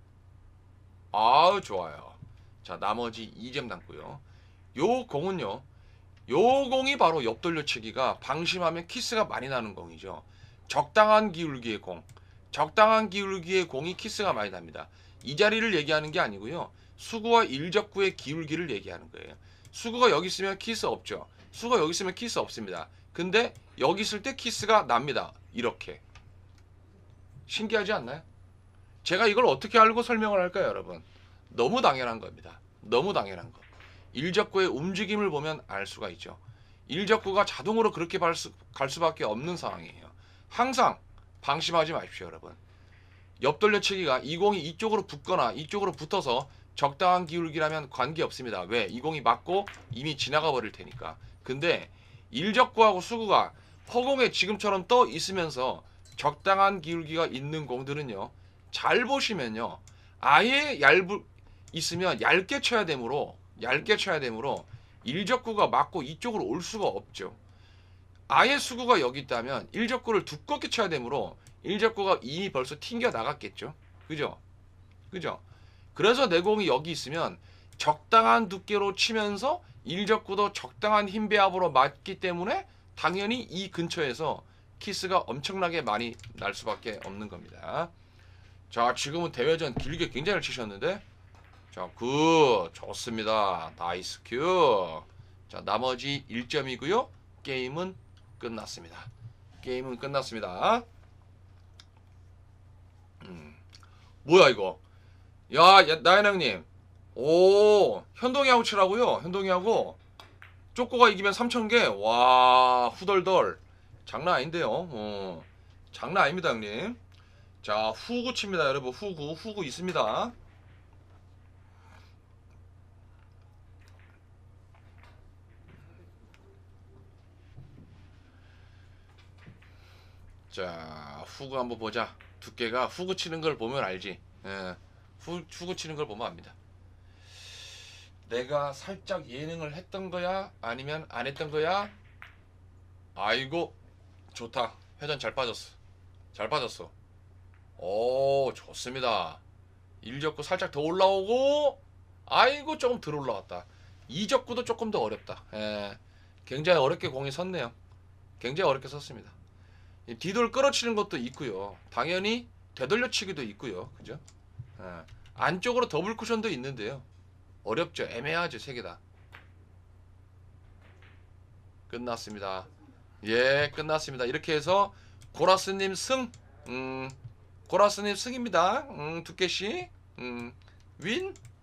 아우 좋아요. 자, 나머지 이 점 남고요. 요 공은요, 요 공이 바로 옆돌려치기가 방심하면 키스가 많이 나는 공이죠. 적당한 기울기의 공, 적당한 기울기의 공이 키스가 많이 납니다. 이 자리를 얘기하는 게 아니고요, 수구와 일적구의 기울기를 얘기하는 거예요. 수구가 여기 있으면 키스 없죠. 수구가 여기 있으면 키스 없습니다. 근데 여기 있을 때 키스가 납니다. 이렇게. 신기하지 않나요? 제가 이걸 어떻게 알고 설명을 할까요, 여러분? 너무 당연한 겁니다. 너무 당연한 거. 일적구의 움직임을 보면 알 수가 있죠. 일적구가 자동으로 그렇게 갈, 수, 갈 수밖에 없는 상황이에요. 항상 방심하지 마십시오, 여러분. 옆돌려치기가 이 공이 이쪽으로 붙거나 이쪽으로 붙어서 적당한 기울기라면 관계없습니다. 왜? 이 공이 맞고 이미 지나가 버릴 테니까. 근데 일적구하고 수구가 허공에 지금처럼 떠 있으면서 적당한 기울기가 있는 공들은요, 잘 보시면요, 아예 얇을 있으면 얇게 쳐야 되므로 얇게 쳐야 되므로 일적구가 맞고 이쪽으로 올 수가 없죠. 아예 수구가 여기 있다면 일적구를 두껍게 쳐야 되므로 일적구가 이미 벌써 튕겨 나갔겠죠. 그죠? 그죠? 그래서 내 공이 여기 있으면 적당한 두께로 치면서 일적구도 적당한 힘 배합으로 맞기 때문에 당연히 이 근처에서 키스가 엄청나게 많이 날 수밖에 없는 겁니다. 자, 지금은 대회전 길게 굉장히 잘 치셨는데, 자, 굿, 좋습니다. 나이스 큐. 자, 나머지 일 점이고요. 게임은 끝났습니다. 게임은 끝났습니다. 음. 뭐야 이거? 야, 야 나연 형님. 오, 현동이하고 치라고요? 현동이하고 쪼꼬가 이기면 삼천 개. 와, 후덜덜. 장난 아닌데요. 어. 장난 아닙니다, 형님. 자, 후구 칩니다, 여러분. 후구, 후구 있습니다. 자, 후구 한번 보자. 두께가 후구 치는 걸 보면 알지. 예. 후, 후구 치는 걸 보면 압니다. 내가 살짝 예능을 했던 거야? 아니면 안 했던 거야? 아이고, 좋다. 회전 잘 빠졌어. 잘 빠졌어. 오, 좋습니다. 일적구 살짝 더 올라오고, 아이고, 조금 덜 올라왔다. 이적구도 조금 더 어렵다. 예. 굉장히 어렵게 공이 섰네요. 굉장히 어렵게 섰습니다. 뒤돌 끌어치는 것도 있고요. 당연히 되돌려치기도 있고요. 그죠? 예. 안쪽으로 더블 쿠션도 있는데요. 어렵죠. 애매하죠. 세 개 다. 끝났습니다. 예, 끝났습니다. 이렇게 해서 고라스님 승, 음, 고라스님 승입니다. 음, 두께씨, 음, 윈.